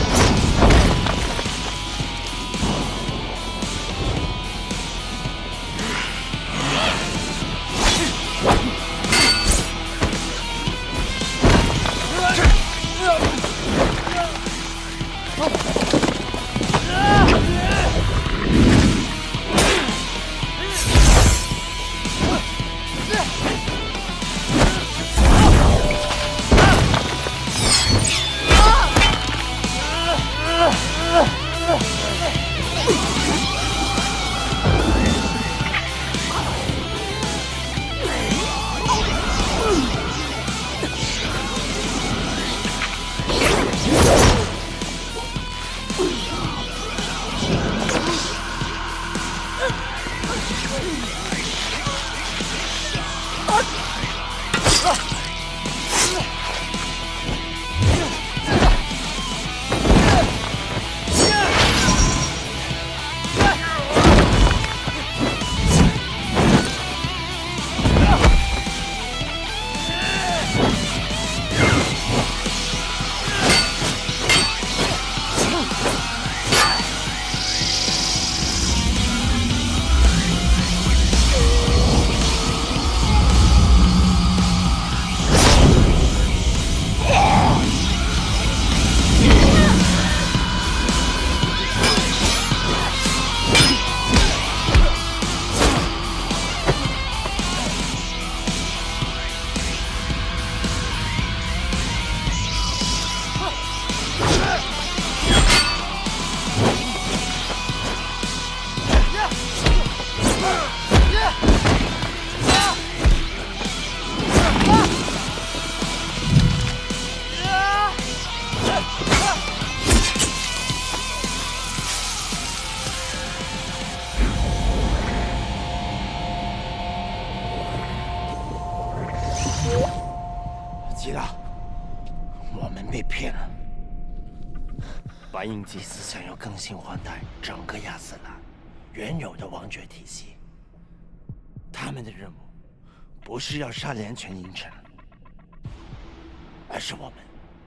吉拉，我们被骗了。白银祭司想要更新换代整个亚斯兰原有的王爵体系。他们的任务不是要杀连全银尘，而是我们。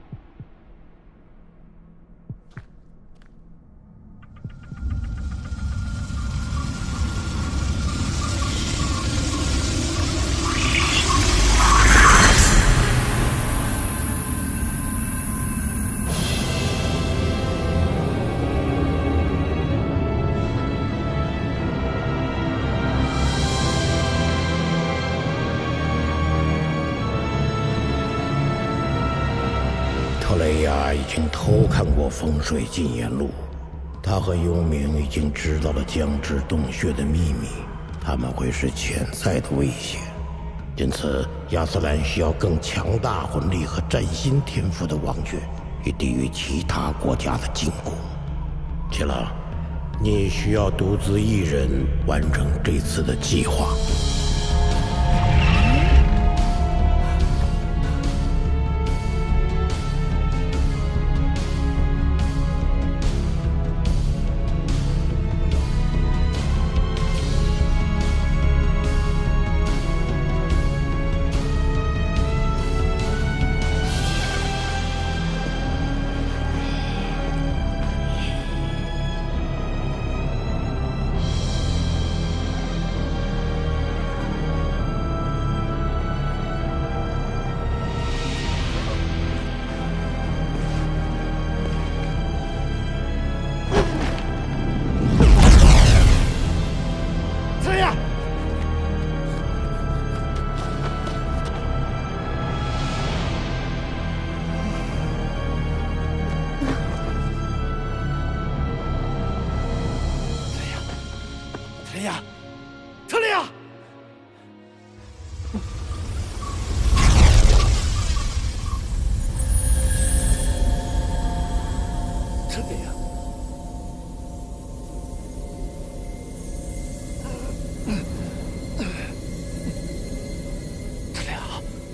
特雷亚已经偷看过风水禁言录，他和幽冥已经知道了江之洞穴的秘密，他们会是潜在的威胁。因此，亚斯兰需要更强大魂力和占星天赋的王爵，以抵御其他国家的进攻。切拉，你需要独自一人完成这次的计划。 特雷亚，特雷亚！特雷亚！特雷亚！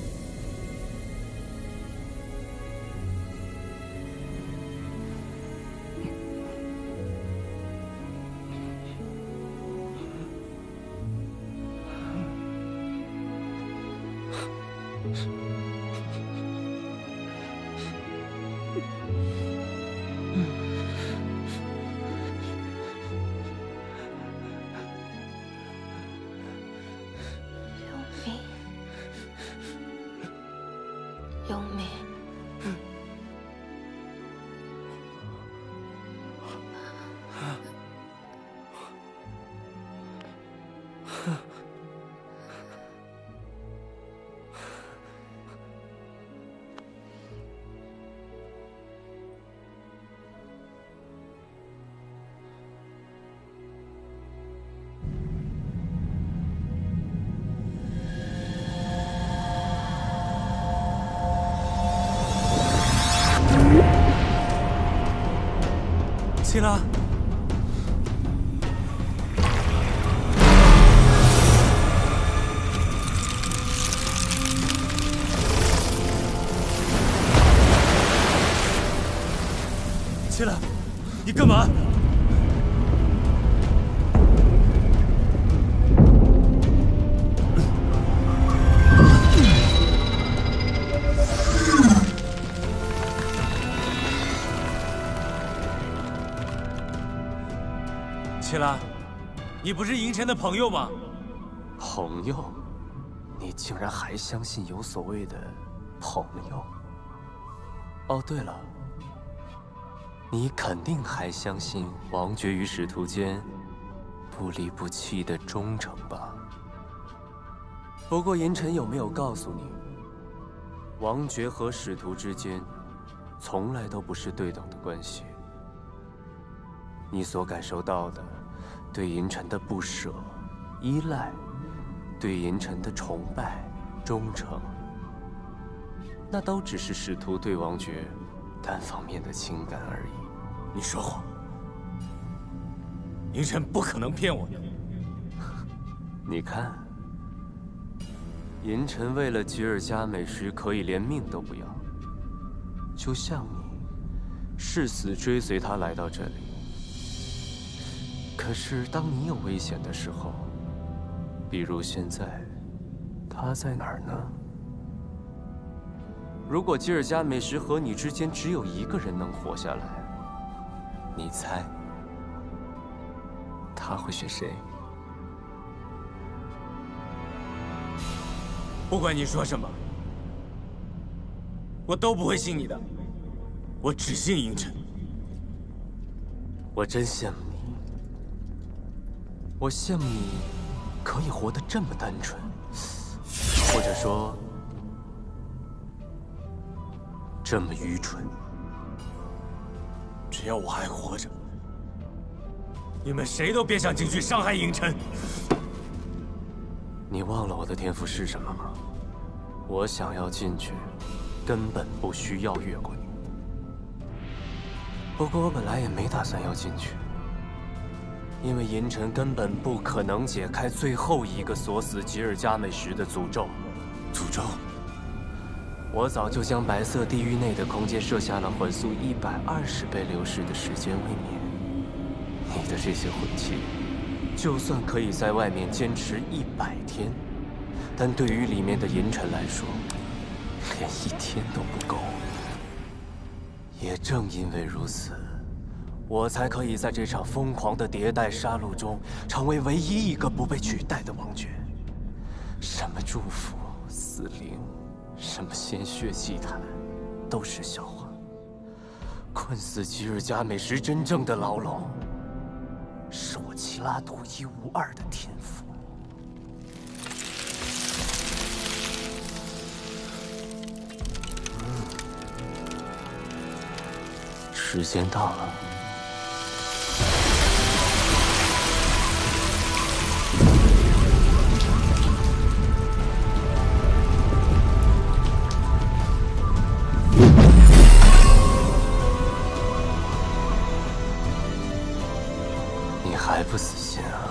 幽冥， 希拉，希拉，你干嘛？希拉，你不是银尘的朋友吗？ 朋友？你竟然还相信有所谓的朋友？哦，对了，你肯定还相信王爵与使徒间不离不弃的忠诚吧？不过银尘有没有告诉你，王爵和使徒之间从来都不是对等的关系？你所感受到的，对银尘的不舍、依赖，对银尘的崇拜、忠诚，那都只是使徒对王爵单方面的情感而已。 你说谎，银尘不可能骗我的。 你看， 银尘为了吉尔加美什可以连命都不要，就像你，誓死追随他来到这里。可是当你有危险的时候，比如现在，他在哪儿呢？如果吉尔加美什和你之间只有一个人能活下来，你猜他会选谁？ 不管你说什么，我都不会信你的。我只信银尘。 我真羡慕你，我羡慕你可以活得这么单纯，或者说这么愚蠢。 只要我还活着，你们谁都别想进去伤害银尘。 你忘了我的天赋是什么吗？我想要进去，根本不需要越过你。不过我本来也没打算要进去，因为银尘根本不可能解开最后一个锁死吉尔加美什的诅咒。 诅咒？ 我早就将白色地狱内的空间设下了缓速一百二十倍流逝的时间位面。你的这些魂器，就算可以在外面坚持一百天，但对于里面的银尘来说，连一天都不够。也正因为如此，我才可以在这场疯狂的迭代杀戮中，成为唯一一个不被取代的王爵。什么祝福、死灵，什么鲜血祭坛，都是笑话。困死吉尔加美什真正的牢笼，是我齐拉独一无二的天赋。时间到了。你还不死心啊？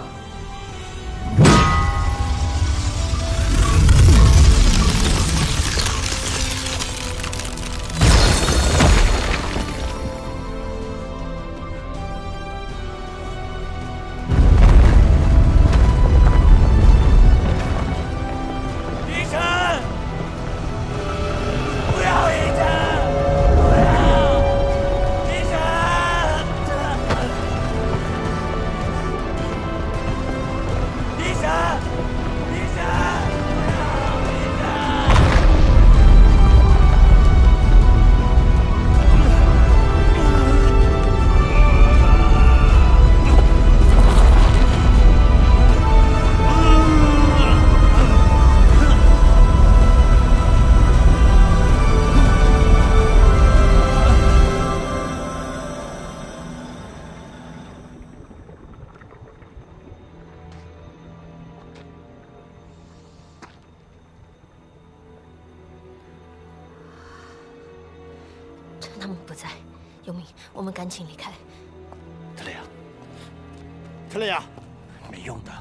他们不在，尤明，我们赶紧离开。 特雷亚，特雷亚，没用的。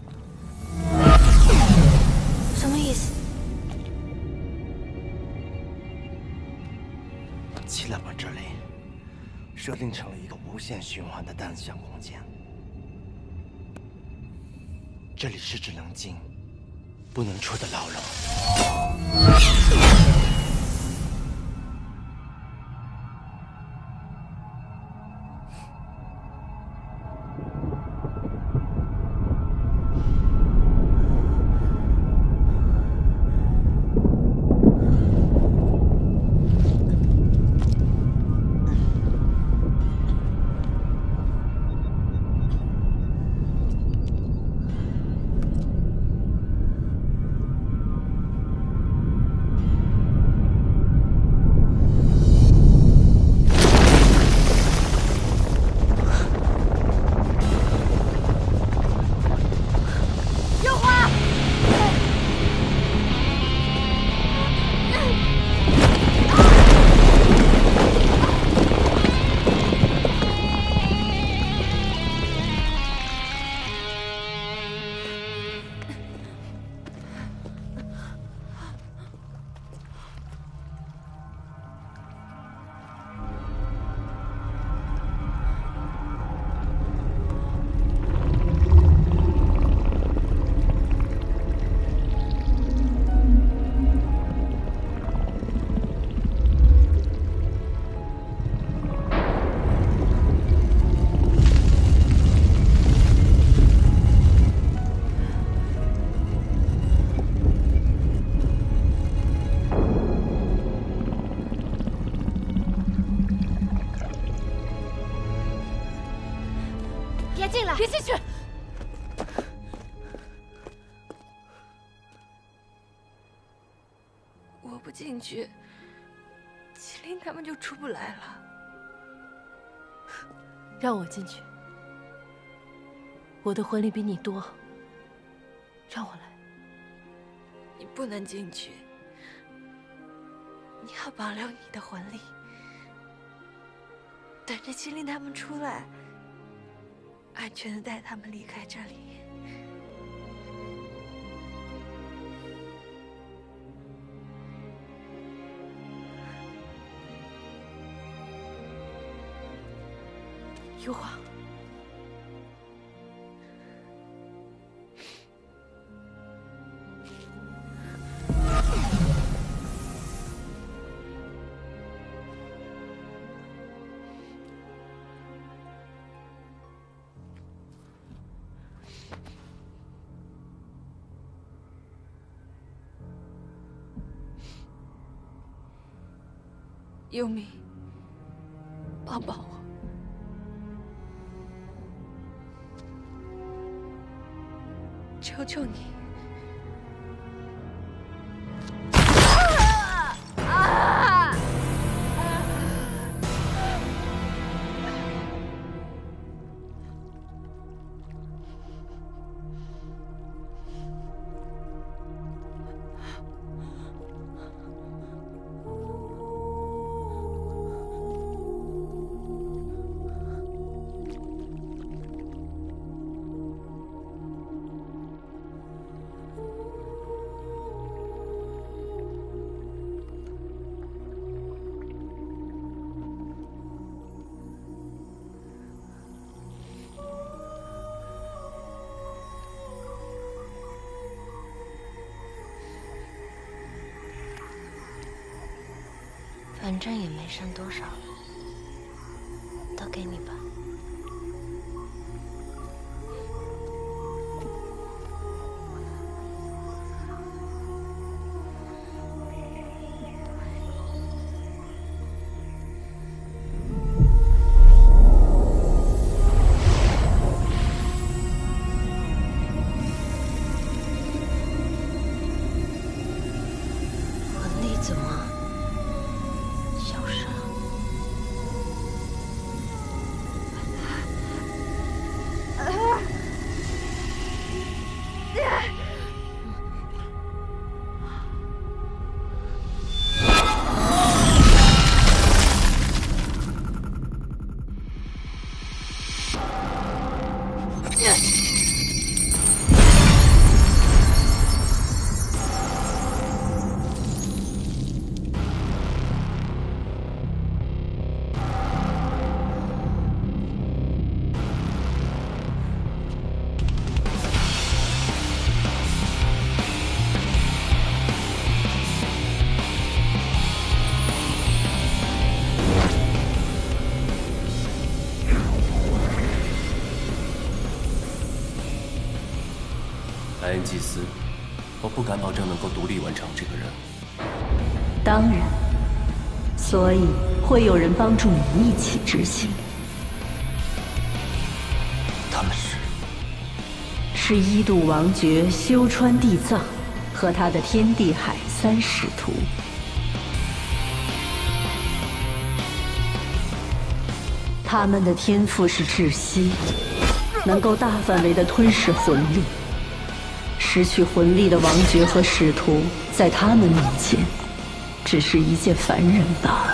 什么意思？ 齐拉把这里设定成了一个无限循环的单向空间，这里是只能进不能出的牢笼。 我不进去，麒麟他们就出不来了。 让我进去，我的魂力比你多，让我来。 你不能进去，你要保留你的魂力，等着麒麟他们出来，安全的带他们离开这里。 幽华， 幽冥，帮帮我！求求你！啊啊！ 反正也没剩多少了，都给你吧。魂力怎么？ 莱恩祭司，我不敢保证能够独立完成这个任务。 当然，所以会有人帮助你一起执行。 他们是？ 是一度王爵修川地藏和他的天地海三使徒。他们的天赋是窒息，能够大范围的吞噬魂力。失去魂力的王爵和使徒，在他们面前，只是一介凡人罢了。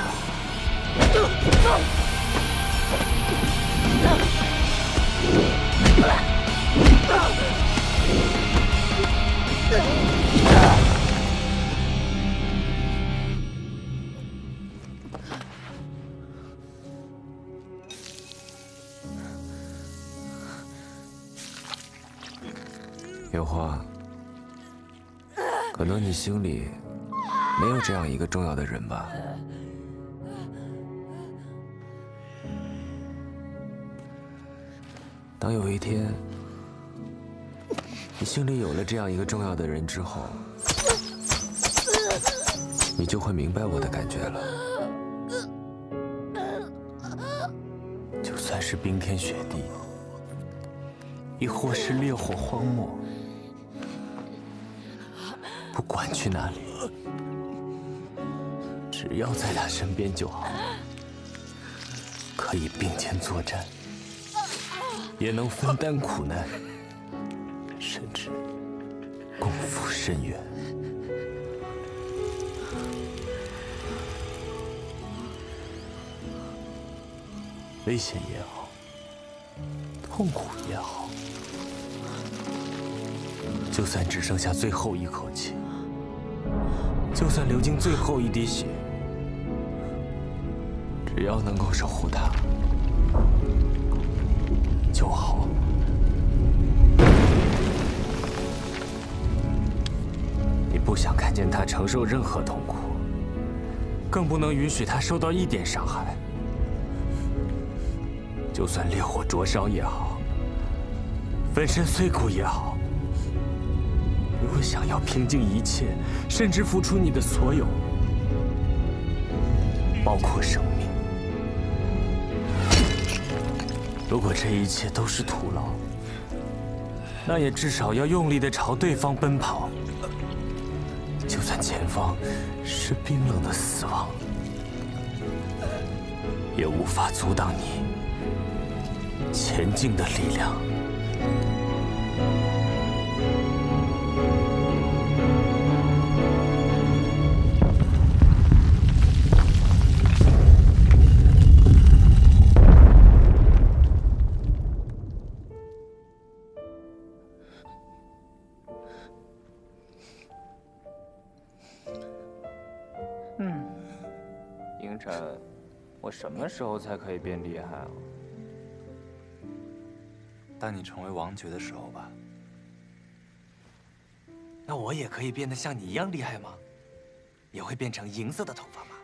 幽花，可能你心里没有这样一个重要的人吧？当有一天你心里有了这样一个重要的人之后，你就会明白我的感觉了。 就算是冰天雪地，亦或是烈火荒漠，不管去哪里， 只要在他身边就好，可以并肩作战，也能分担苦难，甚至共赴深渊。危险也好，痛苦也好，就算只剩下最后一口气，就算流尽最后一滴血，只要能够守护他就好。你不想看见他承受任何痛苦，更不能允许他受到一点伤害。就算烈火灼烧也好，粉身碎骨也好，你会想要拼尽一切，甚至付出你的所有，包括生命。如果这一切都是徒劳，那也至少要用力地朝对方奔跑，就算前方是冰冷的死亡，也无法阻挡你前进的力量。 嗯，英晨，我什么时候才可以变厉害啊？ 当你成为王爵的时候吧。 那我也可以变得像你一样厉害吗？也会变成银色的头发吗？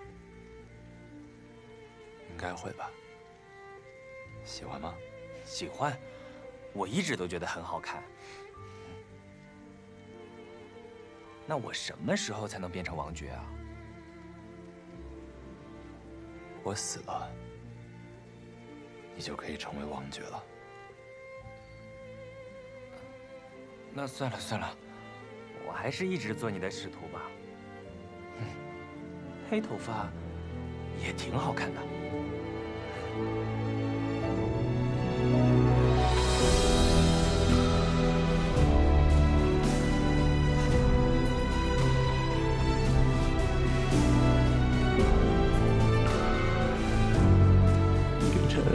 应该会吧。喜欢吗？ 喜欢，我一直都觉得很好看。那我什么时候才能变成王爵啊？ 我死了，你就可以成为王爵了。 那算了算了，我还是一直做你的使徒吧。嗯，黑头发也挺好看的。 凌晨，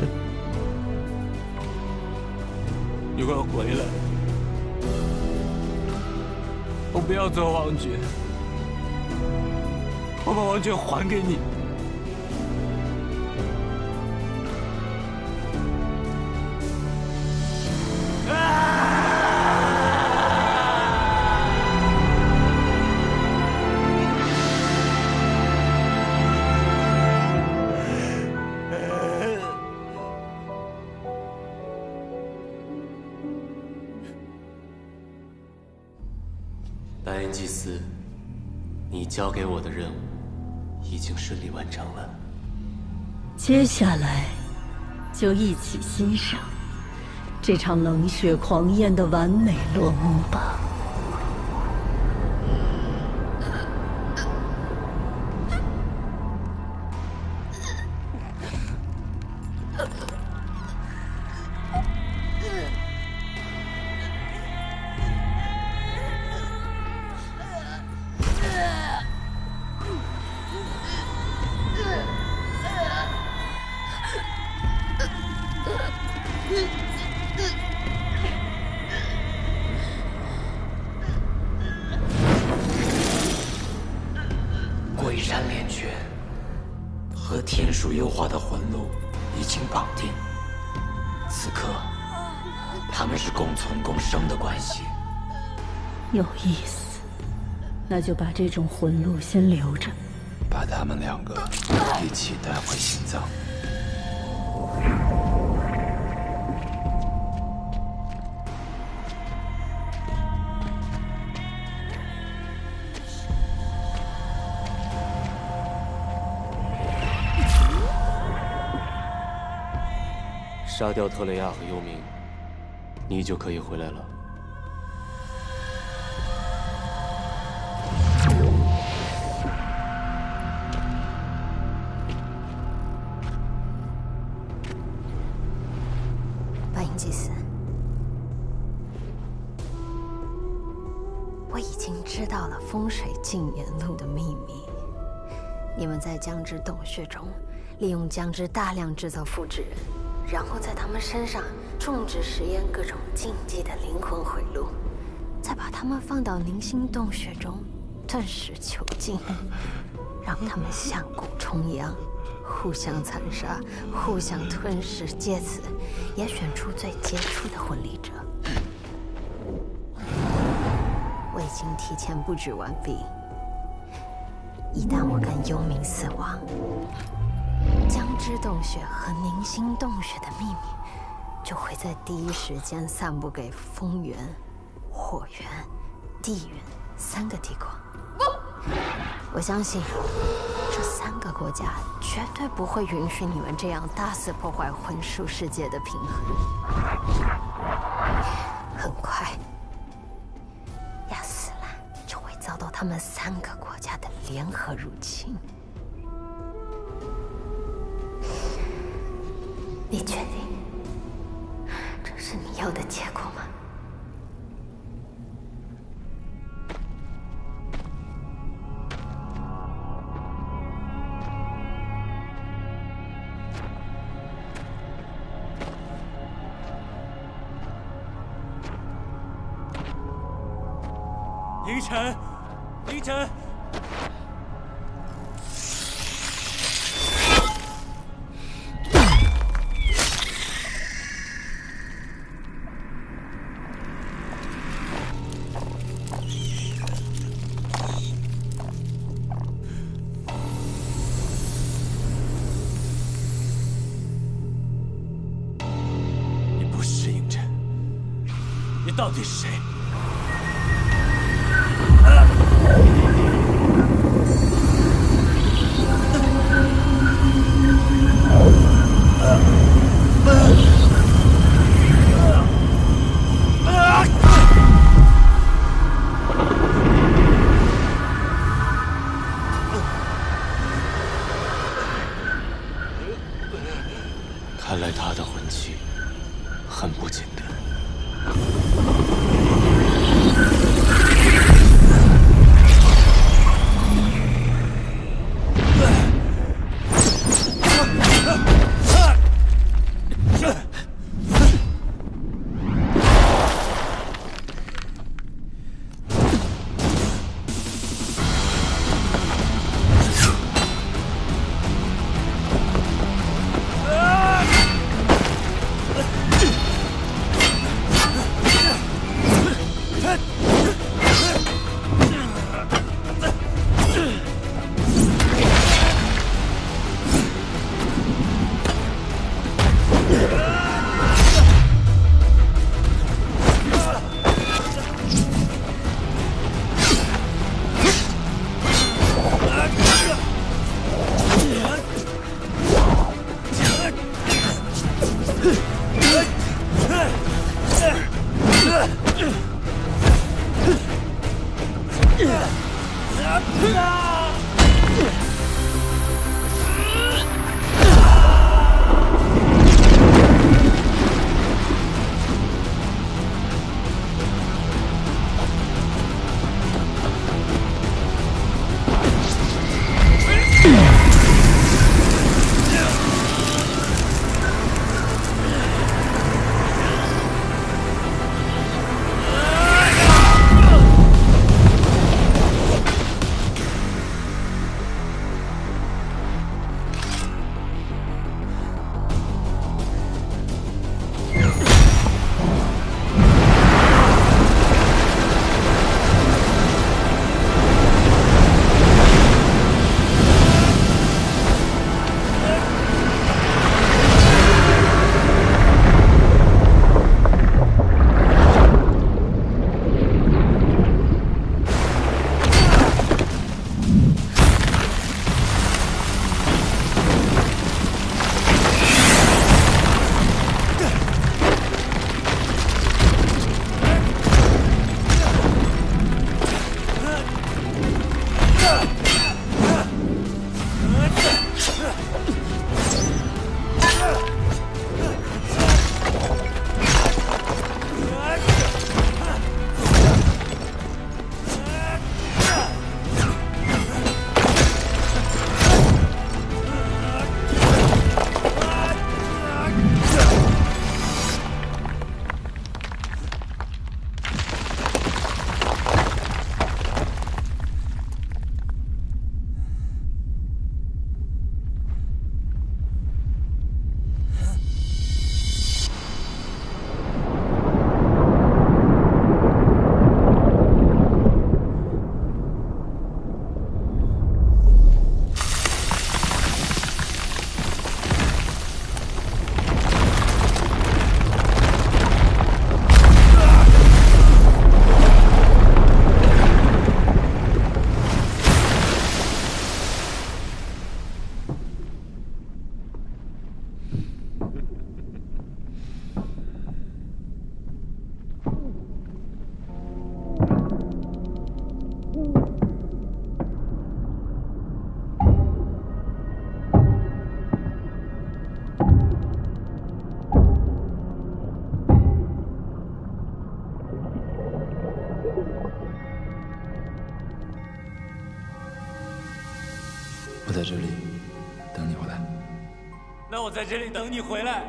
你快回来！我不要做王爵，我把王爵还给你。 白银祭司，你交给我的任务已经顺利完成了。 接下来，就一起欣赏这场冷血狂宴的完美落幕吧。 鬼山炼拳和天树幽花的魂路已经绑定，此刻他们是共存共生的关系。 有意思，那就把这种魂路先留着， 把他们两个一起带回心脏。 杀掉特雷亚和幽冥，你就可以回来了。 了风水禁言录的秘密。你们在江之洞穴中，利用江之大量制造复制人，然后在他们身上种植实验各种禁忌的灵魂回路，再把他们放到凝心洞穴中吞噬囚禁，让他们像骨重阳，互相残杀，互相吞噬，借此也选出最杰出的婚礼者。我已经提前布置完毕，一旦我跟幽冥死亡，江之洞穴和凝心洞穴的秘密就会在第一时间散布给风元、火元、地元三个帝国。我相信这三个国家绝对不会允许你们这样大肆破坏魂术世界的平衡。很快，亚斯兰就会遭到他们三个国家的联合入侵。你确定这是你要的结果吗？ 凌晨，凌晨。你不是凌晨，你到底是谁？看来他的魂器很不简单。 我在这里等你回来。 那我在这里等你回来。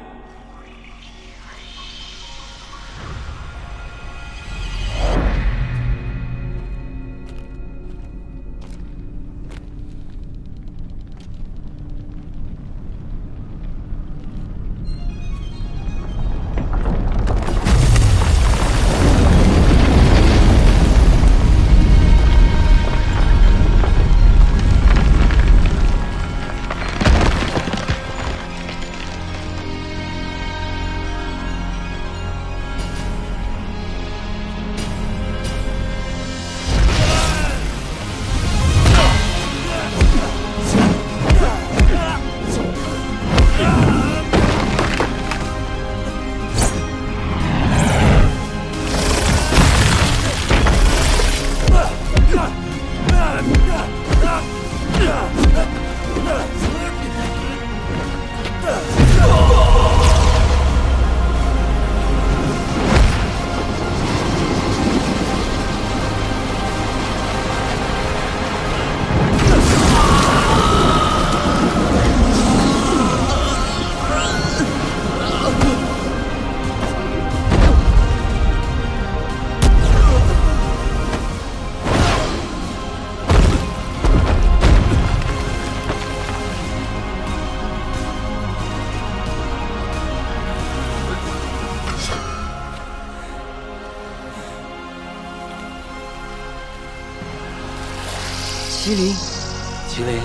麒麟，麒麟，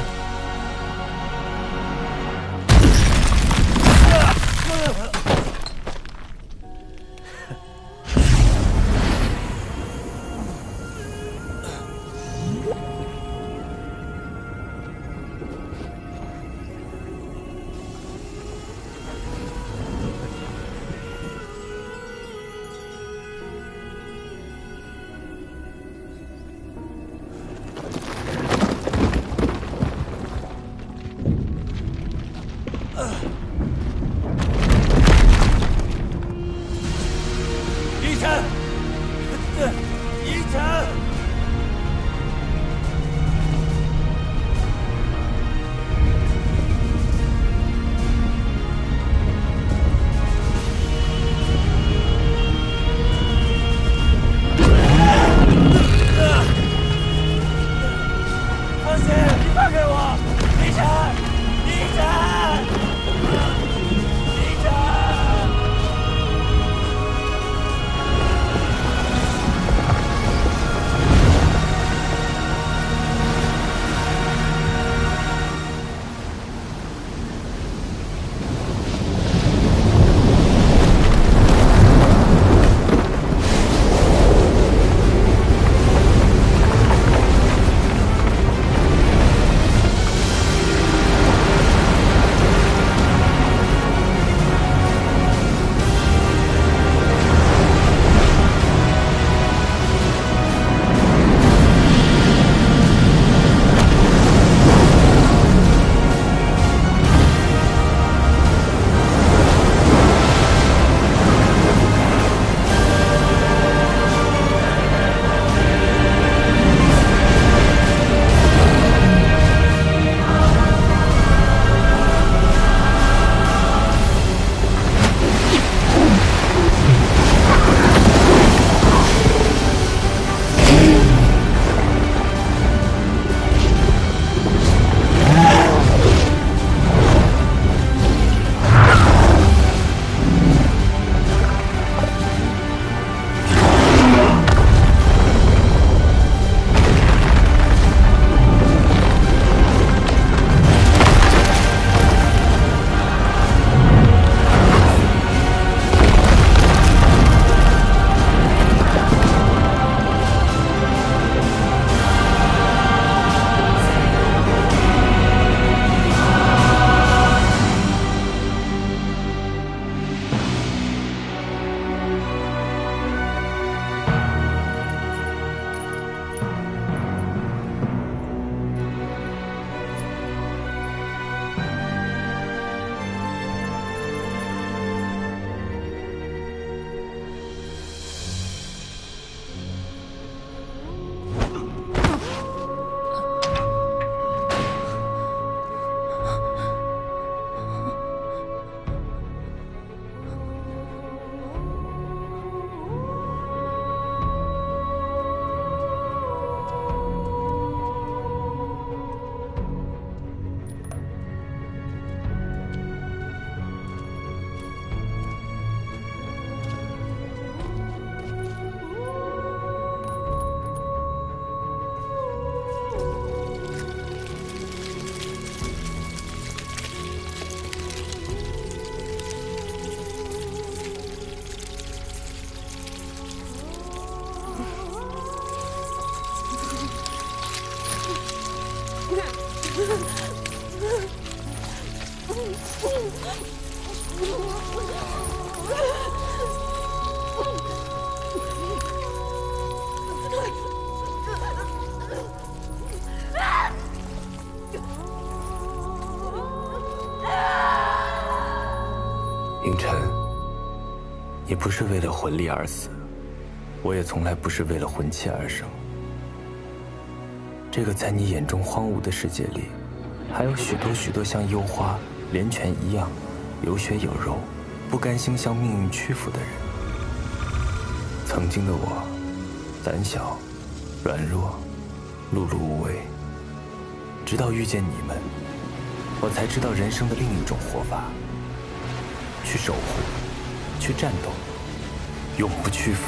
影晨，你不是为了魂力而死，我也从来不是为了魂器而生。这个在你眼中荒芜的世界里，还有许多许多像幽花、连泉一样有血有肉、不甘心向命运屈服的人。曾经的我，胆小、软弱、碌碌无为，直到遇见你们，我才知道人生的另一种活法。去守护，去战斗，永不屈服。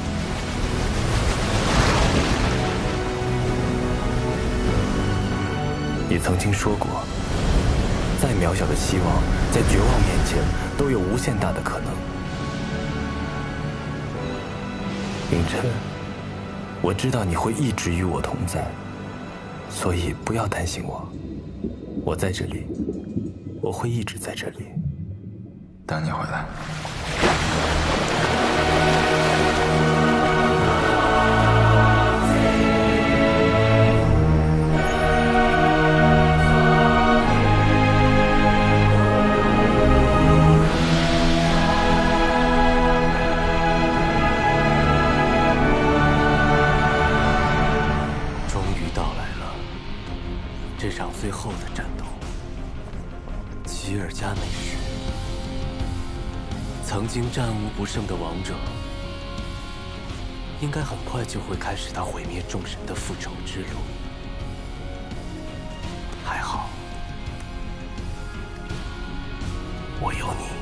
你曾经说过，再渺小的希望，在绝望面前都有无限大的可能。影晨，我知道你会一直与我同在，所以不要担心我，我在这里，我会一直在这里。 等你回来。 终于到来了，这场最后的战斗，吉尔加美什。曾经战无不胜的王者，应该很快就会开始他毁灭众神的复仇之路。还好，我有你。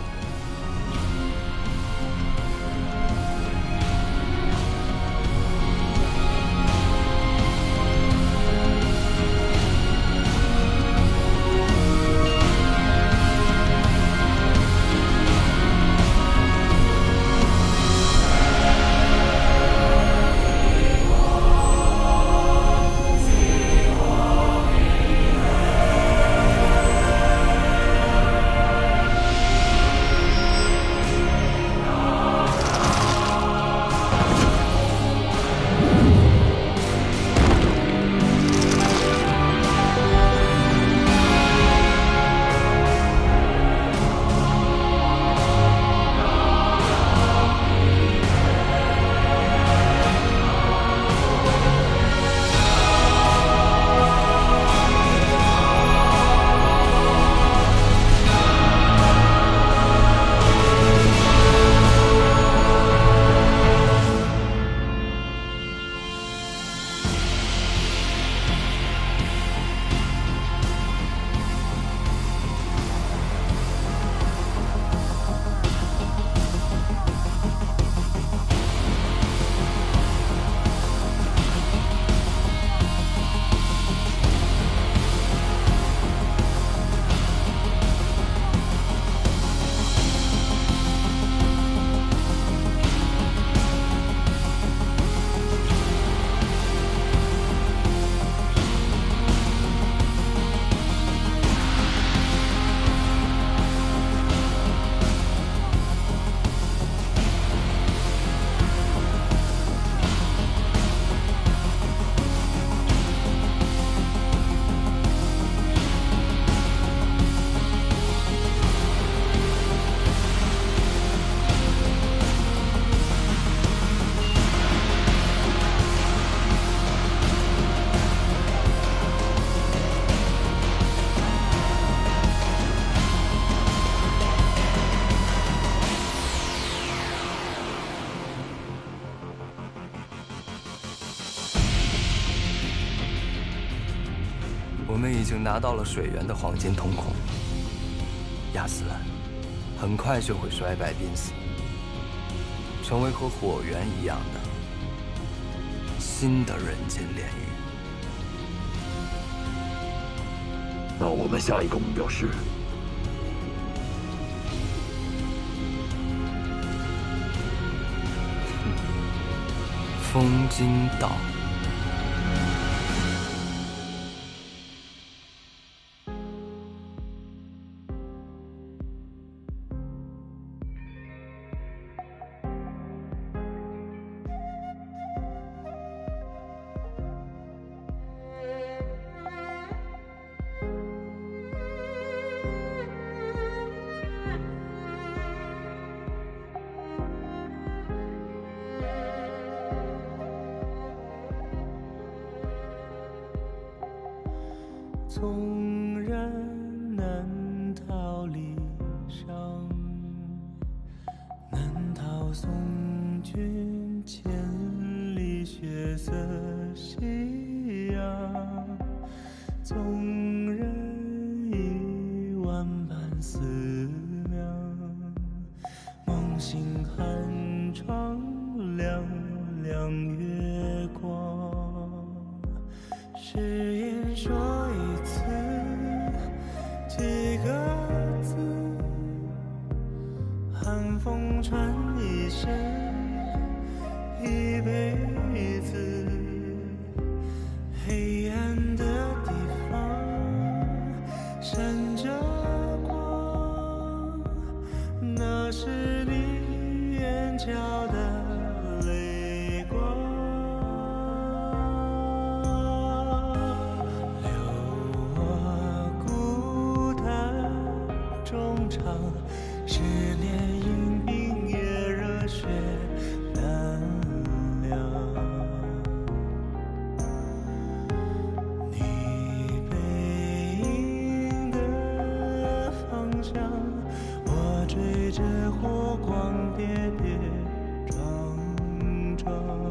我们已经拿到了水源的黄金瞳孔，亚斯兰很快就会衰败濒死，成为和火源一样的新的人间炼狱。 那我们下一个目标是？ 风金道。 纵然难逃离殇，难逃送君千里血色夕阳。纵然一万般思量，梦醒寒窗凉凉月光。誓言说一次几个字，寒风传一生一辈子。黑暗的地方闪着光，那是你眼角的泪光。留我孤单衷肠，十年饮冰也热血难凉。你背影的方向，我追着火光跌跌撞撞。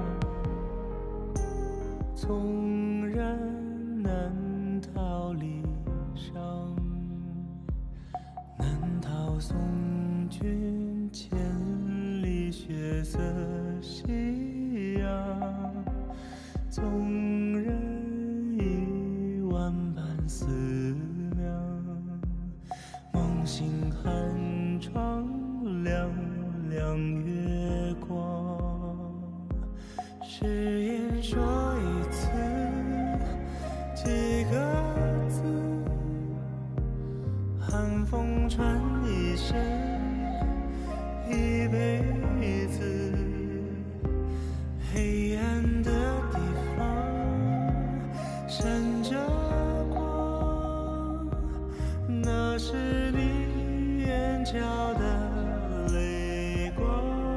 纵然难逃离殇，难逃送君千里血色夕阳。纵然一万般思量，梦醒寒窗凉凉月光。誓言说一次几个字，寒风传一生一辈子。黑暗的地方闪着光，那是你眼角的泪光。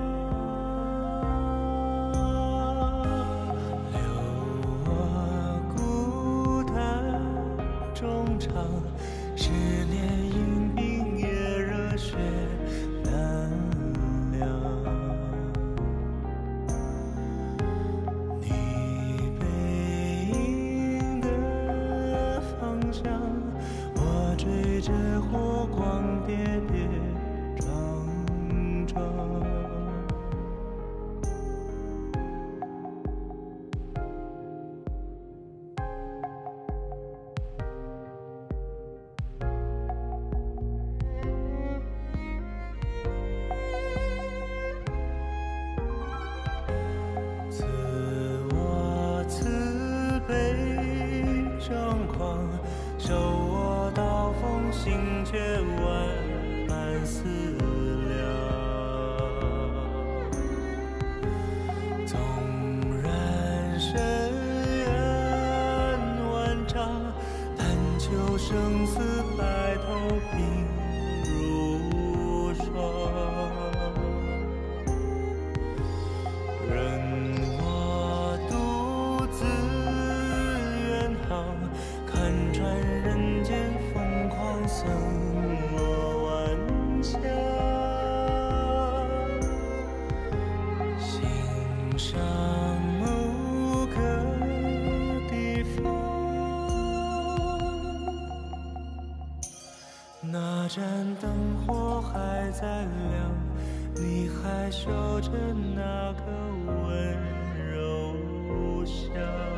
留我孤单衷肠，十年饮冰也热血难凉。你背影的方向，我追着火光跌跌撞撞。赐我慈悲张狂，受我刀锋心却万般思量。纵然深渊万丈，但求生死白头鬓如霜。任我独自远航，看穿人间疯狂森罗万象。心上某个地方，那盏灯火还在亮，你还守着那个温柔乡。